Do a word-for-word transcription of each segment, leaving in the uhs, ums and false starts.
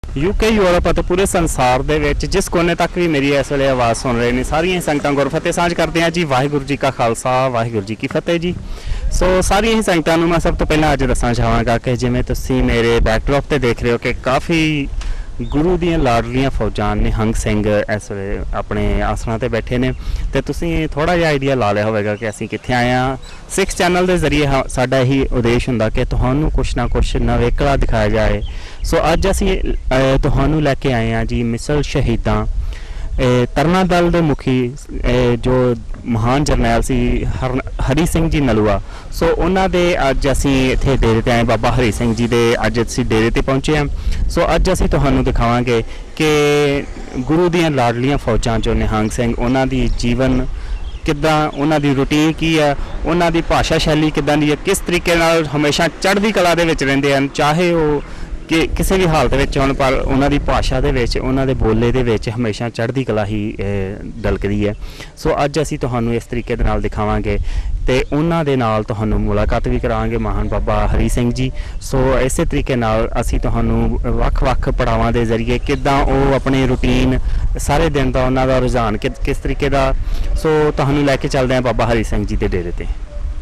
UK Europe ਅਤੇ पूरे संसार ਦੇ ਵਿੱਚ जिस कोने तक भी मेरी इस ਵੇਲੇ आवाज़ सुन रहे हैं सारिया संगतां गुरफतेह साझ करते हैं जी। वाहिगुरू जी का खालसा वाहिगुरू जी की फतेह जी। सो सारिया ही संगतां नूं मैं सब तो पहला अज दसना चाहांगा कि जिवें तुसीं मेरे बैकड्रॉप ते देख रहे हो कि काफ़ी गुरु ਦੀਆਂ ਲਾਡਲੀਆਂ फौजां ਨਿਹੰਗ ਸਿੰਘ इस ਵੇਲੇ अपने आसना ते बैठे ने ते तुसीं थोड़ा जिहा आइडिया ला लिया होवेगा कि असीं कित्थे आए हां। सिक्स चैनल के जरिए साडा यही उद्देश हुंदा कि तुहानूं कुछ ना कुछ नवेकला दिखाया जाए। सो अज असीं तुहानूं लैके आए हां जी मिसल शहीदां तरना दल के मुखी जो महान जरनैल सी हर हरी सिंह जी नलूआ। सो उन्होंने दे अज असी इत्थे डेरे ते आए बाबा हरी सिंह जी दे अज असी डेरे ते पहुँचे हैं। सो अज असी तुहानूं दिखावांगे कि गुरु दीयां लाडलियां फौजां जो निहंग सिंह उन्हां दी जीवन किद्दां उन्हां दी रूटीन की है, उन्हां दी भाषा शैली किद्दां दी है, किस तरीके नाल हमेशा चढ़दी कला दे विच रहिंदे हन चाहे वो कि किसी भी हालत में होने पर उन्होंने भाषा के उन्होंने बोले के हमेशा चढ़ती कला ही दलकदी है। सो अज असी तुहानूं इस तरीके दे नाल दिखावांगे ते उन्हां दे नाल तुहानूं मुलाकात भी करांगे महान बाबा हरी सिंह जी। सो इस तरीके नाल असी तुहानूं वख-वख पड़ावां दे जरिए किद्दां ओह अपने रूटीन सारे दिन का उन्हां दा रुझान कि किस तरीके का सो तुहानूं लैके चलदे हैं बाबा हरी सिंह जी के डेरे ते।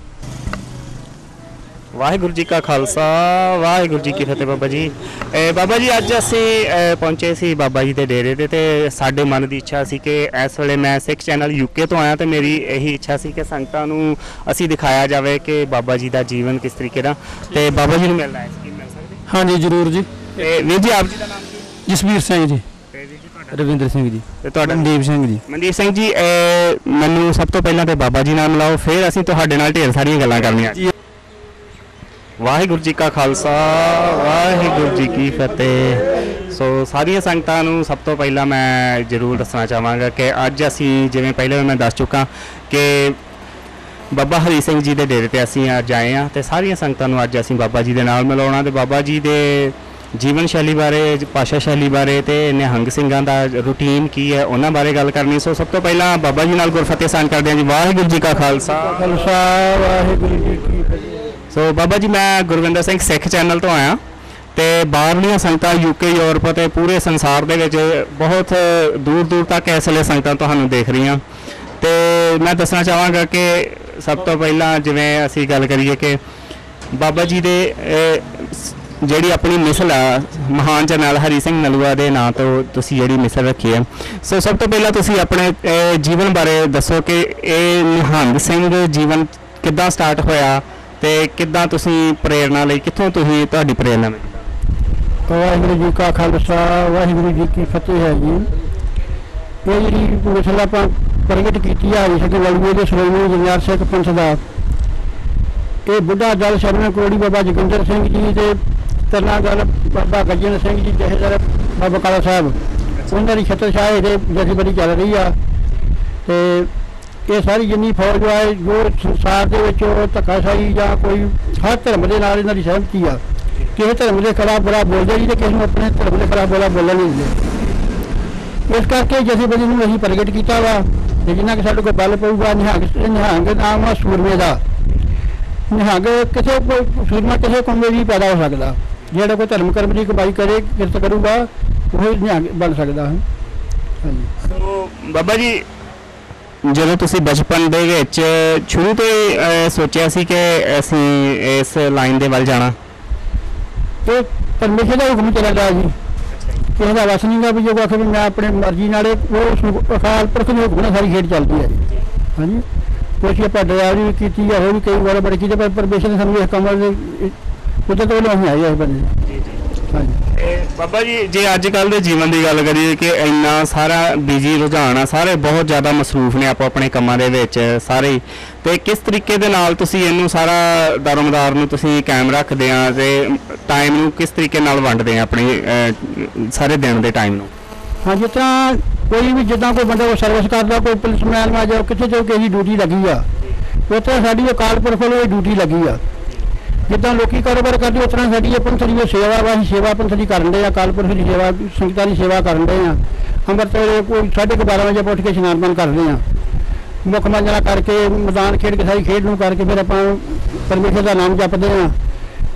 वाहिगुरू जी का खालसा वाहिगुरू जी की फतेह। बाबा जी ए, बाबा जी अज असी पहुँचे सी बाबा जी के डेरे ते ते साडे मन की इच्छा सी कि इस वेले मैं सिख चैनल यूके तो आया तो मेरी यही इच्छा सी कि संगतां नूं असी दिखाया जाए कि बाबा जी का जीवन किस तरीके का ते बाबा जी नूं मिलना है मिल सकदे। हाँ जी जरूर जी। वीर जी आप जी का नाम की? जसवीर सिंह जी। रविंद्र सिंह जी। मनदीप सिंह जी। मनदीप सिंह जी मैनूं सब तो पहलां ते बाबा जी नाल मिलाओ फिर असीं तुहाडे नाल ढेर सारियां गल्लां करनियां। वाहिगुरू जी का खालसा वाहिगुरू जी की फतेह। सो सारिया संगतां नूं सब तो पहला मैं जरूर दसना चाहांगा कि अज असी जिवें पहले मैं दस चुका कि बाबा हरी सिंह जी के डेरे ते असी अज आए हैं तो सारिया संगतां नूं अज असी बाबा जी के नाल मिलाउणा ते बाबा जी के जीवन शैली बारे भाषा शैली बारे ते निहंग सिंघां दा रूटीन की है उन्हां बारे गल करनी। सो सब तो पहला बाबा जी नाल गुरफतेह साझ करदे हां जी। वाहिगुरू जी का खालसा खालसा वाहिगुरू जी की फतेह। सो बाबा जी मैं गुरविंदर सिंह सिख चैनल तो आया तो बाहरलियां संगतां यूके यूरोप ते पूरे संसार दे विच बहुत दूर दूर तक इस वेले संगतां तुहानूं देख रही तो मैं दसना चाहांगा कि सब तो पहला जिवें असी गल करिए कि बाबा जी दे जिहड़ी अपनी मिसल आ महान जरनैल हरी सिंह नलूआ के नाम तो तुसीं जिहड़ी मिसल रखी है। सो सब तो पहला तुसीं अपने जीवन बारे दसो कि ये निहंग सिंह जीवन किद्दां स्टार्ट होया ते किद्दां तुसीं प्रेरणा लई कित्थों तुसीं तुहाडी प्रेरणा मिली? वाहिगुरू जी का खालसा वाहिगुरू जी की फतेह है जी। ये जी मिसल आपां प्रगट कीती है हरी सिंह नलूए के श्रोमणी जरनैल सिख पंथ दा ये बुढ़ा दल शरण कोड़ी बाबा जोगिंदर सिंह जी ते तरना दल बाबा गजन सिंह जी जथेदार बाबा काला साहब उन्हां दी छत्रछाया ते जथेबंदी चल रही आ ते ये सारी जिन्नी फौज है जो संसार के धक्काशाही या कोई हर धर्म के नाल इन्हां दी सहमति आ। किसी धर्म के खिलाफ बुरा बोलते जी तो किसी अपने धर्म के खिलाफ बुरा बोलने नहीं दिंदे। इस करके जथेबंदी नूं असीं प्रगट किया वा ते जिन्ना कि साडे कोल बल पऊगा निहंग निहंग नाम आ सूरमे का निहंग किसी सूरमा किसी कुंबे भी पैदा हो सकता जिहड़ा कोई धर्म कर्म की कमाई करे किरत करूगा वही निहंग बन सकता है। हाँ जी। बाबा जी ਜਦੋਂ ਤੁਸੀਂ ਬਚਪਨ ਦੇ ਵਿੱਚ ਸ਼ੁਰੂ ਤੋਂ ਹੀ ਸੋਚਿਆ ਸੀ ਕਿ ਅਸੀਂ ਇਸ ਲਾਈਨ ਦੇ ਵੱਲ ਜਾਣਾ? ਤੇ ਪਰਮੇਸ਼ਰ ਦਾ ਹੁਕਮ ਚੱਲਦਾ ਜੀ ਕਿਸੇ ਦਾ ਵਸ ਨਹੀਂ ਗਾ ਵੀ ਜੋ ਆਖੇ ਵੀ ਮੈਂ ਆਪਣੀ ਮਰਜ਼ੀ ਨਾਲ ਉਹ ਅਕਾਲ ਪੁਰਖ ਦੇ ਹੁਕਮ ਨਾਲ ਸਾਰੀ ਖੇਡ ਚੱਲਦੀ ਹੈ ਜੀ। ਹਾਂਜੀ ਕੁਛ ਆਪਾਂ ਡਰਾਈਵ ਵੀ ਕੀਤੀ ਹੈ ਹੋਰ ਵੀ ਕਈ ਵਾਰ ਬੜੀ ਕੀਤੇ ਪਰ ਪਰਮੇਸ਼ਰ ਨੇ ਸਾਨੂੰ ਇਸ ਕੰਮ ਦੇ ਉਹਦੇ ਤੋਂ ਨਹੀਂ ਆਏ ਇਸ ਬੰਦੇ। ਹਾਂਜੀ बाबा जी जे अजकल के जीवन की गल करिए कि इन्ना सारा बिजी रुझान आ सारे बहुत ज़्यादा मसरूफ ने आपो अपने कामां दे विच सारे तो किस तरीके दे नाल तुसीं इहनूं सारा दारोमदार नूं तुसीं कायम रखदे आ ते टाइम नूं किस तरीके नाल वंडदे आ अपने सारे दिन के टाइम नूं? हाँ जिस तरह कोई भी जिदा कोई बंदा कोई सर्विस करता कोई पुलिस मैन आ जाओ कितने जो किसी ड्यूटी लगी आ उस तरह साड़ी अकाल पुरख वालों ड्यूटी लगी आ जिदा लोग कारोबार करते उस तरह साड़ी पंथ की सेवा वा सेवा पंथ की कर रहे अकाल पुरख की सेवा संगतां की सेवा कर रहे हैं। अंम੍ਰਿਤ ਵੇਲੇ कोई साढ़े को बारह बजे उठ के इशनान पान कर रहे हैं मुख मांजना करके मैदान खेड के सारी खेड नूं करके फिर आप परमेश्वर का नाम जपते हैं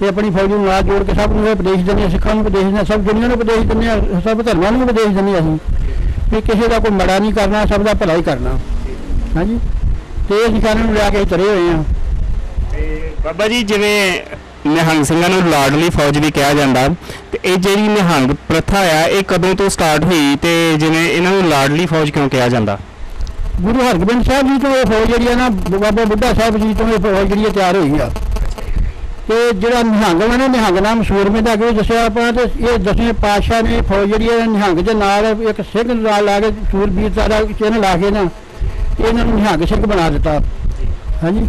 ਤੇ ਆਪਣੀ ਫੌਜ ਨੂੰ ਨਾਲ ਜੋੜ ਕੇ ਸਭ ਨੂੰ ਉਪਦੇਸ਼ ਦਿੰਦੇ, ਸਿੱਖਾਂ ਨੂੰ ਉਪਦੇਸ਼ ਦਿੰਦੇ, ਸਭ ਦੁਨੀਆ ਨੂੰ ਉਪਦੇਸ਼ ਦਿੰਦੇ ਆ, ਸਭ ਧਰਮਾਂ ਨੂੰ ਉਪਦੇਸ਼ ਦਿੰਦੇ ਅਸੀਂ ਵੀ ਕਿਸੇ ਦਾ ਕੋਈ ਮਾੜਾ ਨਹੀਂ ਕਰਨਾ, ਸਭ ਦਾ ਭਲਾ ਹੀ ਕਰਨਾ। ਹਾਂਜੀ, ਤੇ ਇਸ ਨਿਸ਼ਾਨੇ ਨੂੰ ਲਿਆ ਕੇ ਤੁਰੇ ਹੋਏ ਆ। ਤੇ ਬਾਬਾ ਜੀ ਜਿਵੇਂ ਨਿਹੰਗ ਸਿੰਘਾਂ ਨੂੰ ਲਾਡਲੀ ਫੌਜ ਵੀ ਕਿਹਾ ਜਾਂਦਾ, ਤੇ ਇਹ ਜਿਹੜੀ ਨਿਹੰਗ ਪ੍ਰਥਾ ਆ ਇਹ ਕਦੋਂ ਤੋਂ ਸਟਾਰਟ ਹੋਈ ਤੇ ਜਿਵੇਂ ਇਹਨਾਂ ਨੂੰ ਲਾਡਲੀ ਫੌਜ ਕਿਉਂ ਕਿਹਾ ਜਾਂਦਾ? ਗੁਰੂ ਹਰਗੋਬਿੰਦ ਸਾਹਿਬ ਜੀ ਤੋਂ ਇਹ ਫੌਜ ਜਿਹੜੀ ਆ ਨਾ, ਬਾਬਾ ਬੁੱਢਾ ਸਾਹਿਬ ਜੀ ਤੋਂ ਇਹ ਫੌਜ ਜਿਹੜੀ ਤਿਆਰ ਹੋਈ ਆ। ਤੇ ਜਿਹੜਾ ਨਿਹੰਗ ਵਾ ਨਾ, ਨਿਹੰਗ ਨਾਮ ਸੂਰਮੇ ਦਾ ਅੱਗੇ ਦੱਸਿਆ ਆਪਾਂ, ਤੇ ਇਹ ਦਸਵੇਂ ਪਾਤਸ਼ਾਹ ਨੇ ਫੌਜ ਜਿਹੜੀ ਹੈ ਨਿਹੰਗ ਦੇ ਨਾਲ ਇੱਕ ਸਿੰਘ ਨਾਲ ਲਾ ਕੇ ਸੂਰਬੀਰਤਾ ਦਾ ਚਿੰਨ੍ਹ ਲਾ ਕੇ ਨਾ ਇਹਨਾਂ ਨੂੰ ਨਿਹੰਗ ਸਿੰਘ ਬਣਾ ਦਿੱਤਾ। ਹਾਂਜੀ,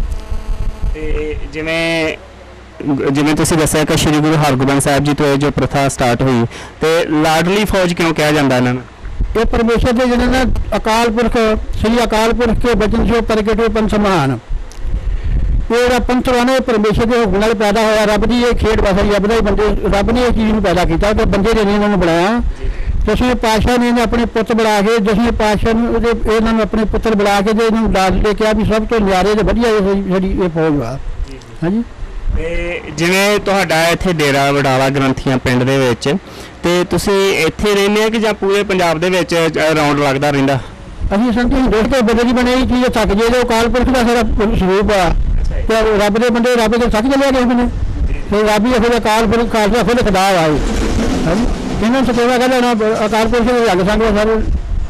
ਤੇ ਜਿਵੇਂ ਜਿਵੇਂ ਤੁਸੀਂ ਦੱਸਿਆ ਕਿ ਸ਼੍ਰੀ ਗੁਰੂ ਹਰਗੋਬਿੰਦ ਸਾਹਿਬ ਜੀ ਤੋਂ ਇਹ ਜੋ ਪ੍ਰਥਾ ਸਟਾਰਟ ਹੋਈ, ਤੇ ਲਾਡਲੀ ਫੌਜ ਕਿਉਂ ਕਿਹਾ ਜਾਂਦਾ ਇਹਨਾਂ ਨੂੰ? ਇਹ ਪਰਮੇਸ਼ਰ ਦੇ ਜਿਹੜੇ ਨਾ ਅਕਾਲ ਪੁਰਖ ਸ੍ਰੀ ਅਕਾਲ ਪੁਰਖ ਕੇ ਬਚਨ ਸੋ ਪ੍ਰਗਟੇ ਪੰਥ ਸਮਾਨ, ਇਹ ਜਿਹੜਾ ਪੰਥ ਵਾ ਨਾ ਪਰਮੇਸ਼ਰ ਦੇ ਹੁਕਮ ਨਾਲ ਪੈਦਾ ਹੋਇਆ। ਰੱਬ ਦੀ ਇਹ ਖੇਡ ਵਸਾ, ਰੱਬ ਦਾ ਹੀ ਬੰਦੇ, ਰੱਬ ਨੇ ਇਹ ਚੀਜ਼ ਨੂੰ ਪੈਦਾ ਕੀਤਾ ਤੇ ਬੰਦੇ ਨੇ ਇਹਨਾਂ ਨੂੰ ਬਣਾਇਆ। ਦਸਵੇਂ ਪਾਤਸ਼ਾਹ ਨੇ ਆਪਣੇ ਪੁੱਤ ਬਣਾ ਕੇ, ਦਸਵੇਂ ਪਾਤਸ਼ਾਹ ਨੂੰ ਉਹਦੇ ਇਹਨਾਂ ਨੂੰ ਆਪਣੇ ਪੁੱਤਰ ਬਣਾ ਕੇ ਤੇ ਇਹਨੂੰ ਲਾਡ ਦੇ ਕਿਹਾ ਵੀ ਸਭ ਤੋਂ ਨਿਆਰੇ ਤੇ ਵਧੀਆ ਜਿਹੜੀ ਇਹ ਫੌਜ ਵਾ। ਹਾਂਜੀ, ਤੇ ਜਿਵੇਂ ਤੁਹਾਡਾ ਇੱਥੇ ਡੇਰਾ ਵਡਾਲਾ ਗ੍ਰੰਥੀਆਂ ਪਿੰਡ ਦੇ ਵਿੱਚ, ਤੇ ਤੁਸੀਂ ਇੱਥੇ ਰਹਿੰਦੇ ਆ ਕਿ ਜਾਂ ਪੂਰੇ ਪੰਜਾਬ ਦੇ ਵਿੱਚ ਰਾਉਂਡ ਲੱਗਦਾ ਰਹਿੰਦਾ? ਅਸੀਂ ਸੰਤ ਹਿੰਦੂ ਤੇ ਬਦਲੀ ਬਣੇ ਇਹ ਚੀਜ਼ ਥੱਕ ਜੇ ਜੋ ਅਕਾਲ ਪੁਰਖ ਦਾ ਸਾਰਾ ਸਰੂਪ ਆ, ਤੇ ਰੱਬ ਦੇ ਬੰਦੇ ਰੱਬ ਦੇ ਥੱਕ ਚੱਲਿਆ ਕਿਸੇ ਨੇ, ਤੇ ਰੱਬ ਹੀ ਫਿਰ ਅਕਾਲ ਪੁਰਖ ਖਾਲਸਾ ਖੁਦ ਖੁਦਾ ਆਏ। ਹਾਂਜੀ, ਇਹਨਾਂ ਨੂੰ ਸੇਵਾ ਕਹਿੰਦੇ ਨਾ ਅਕਾਲ ਪੁਰਖ ਦੇ ਜੱਗ ਸੰਗ ਸਾਰੇ।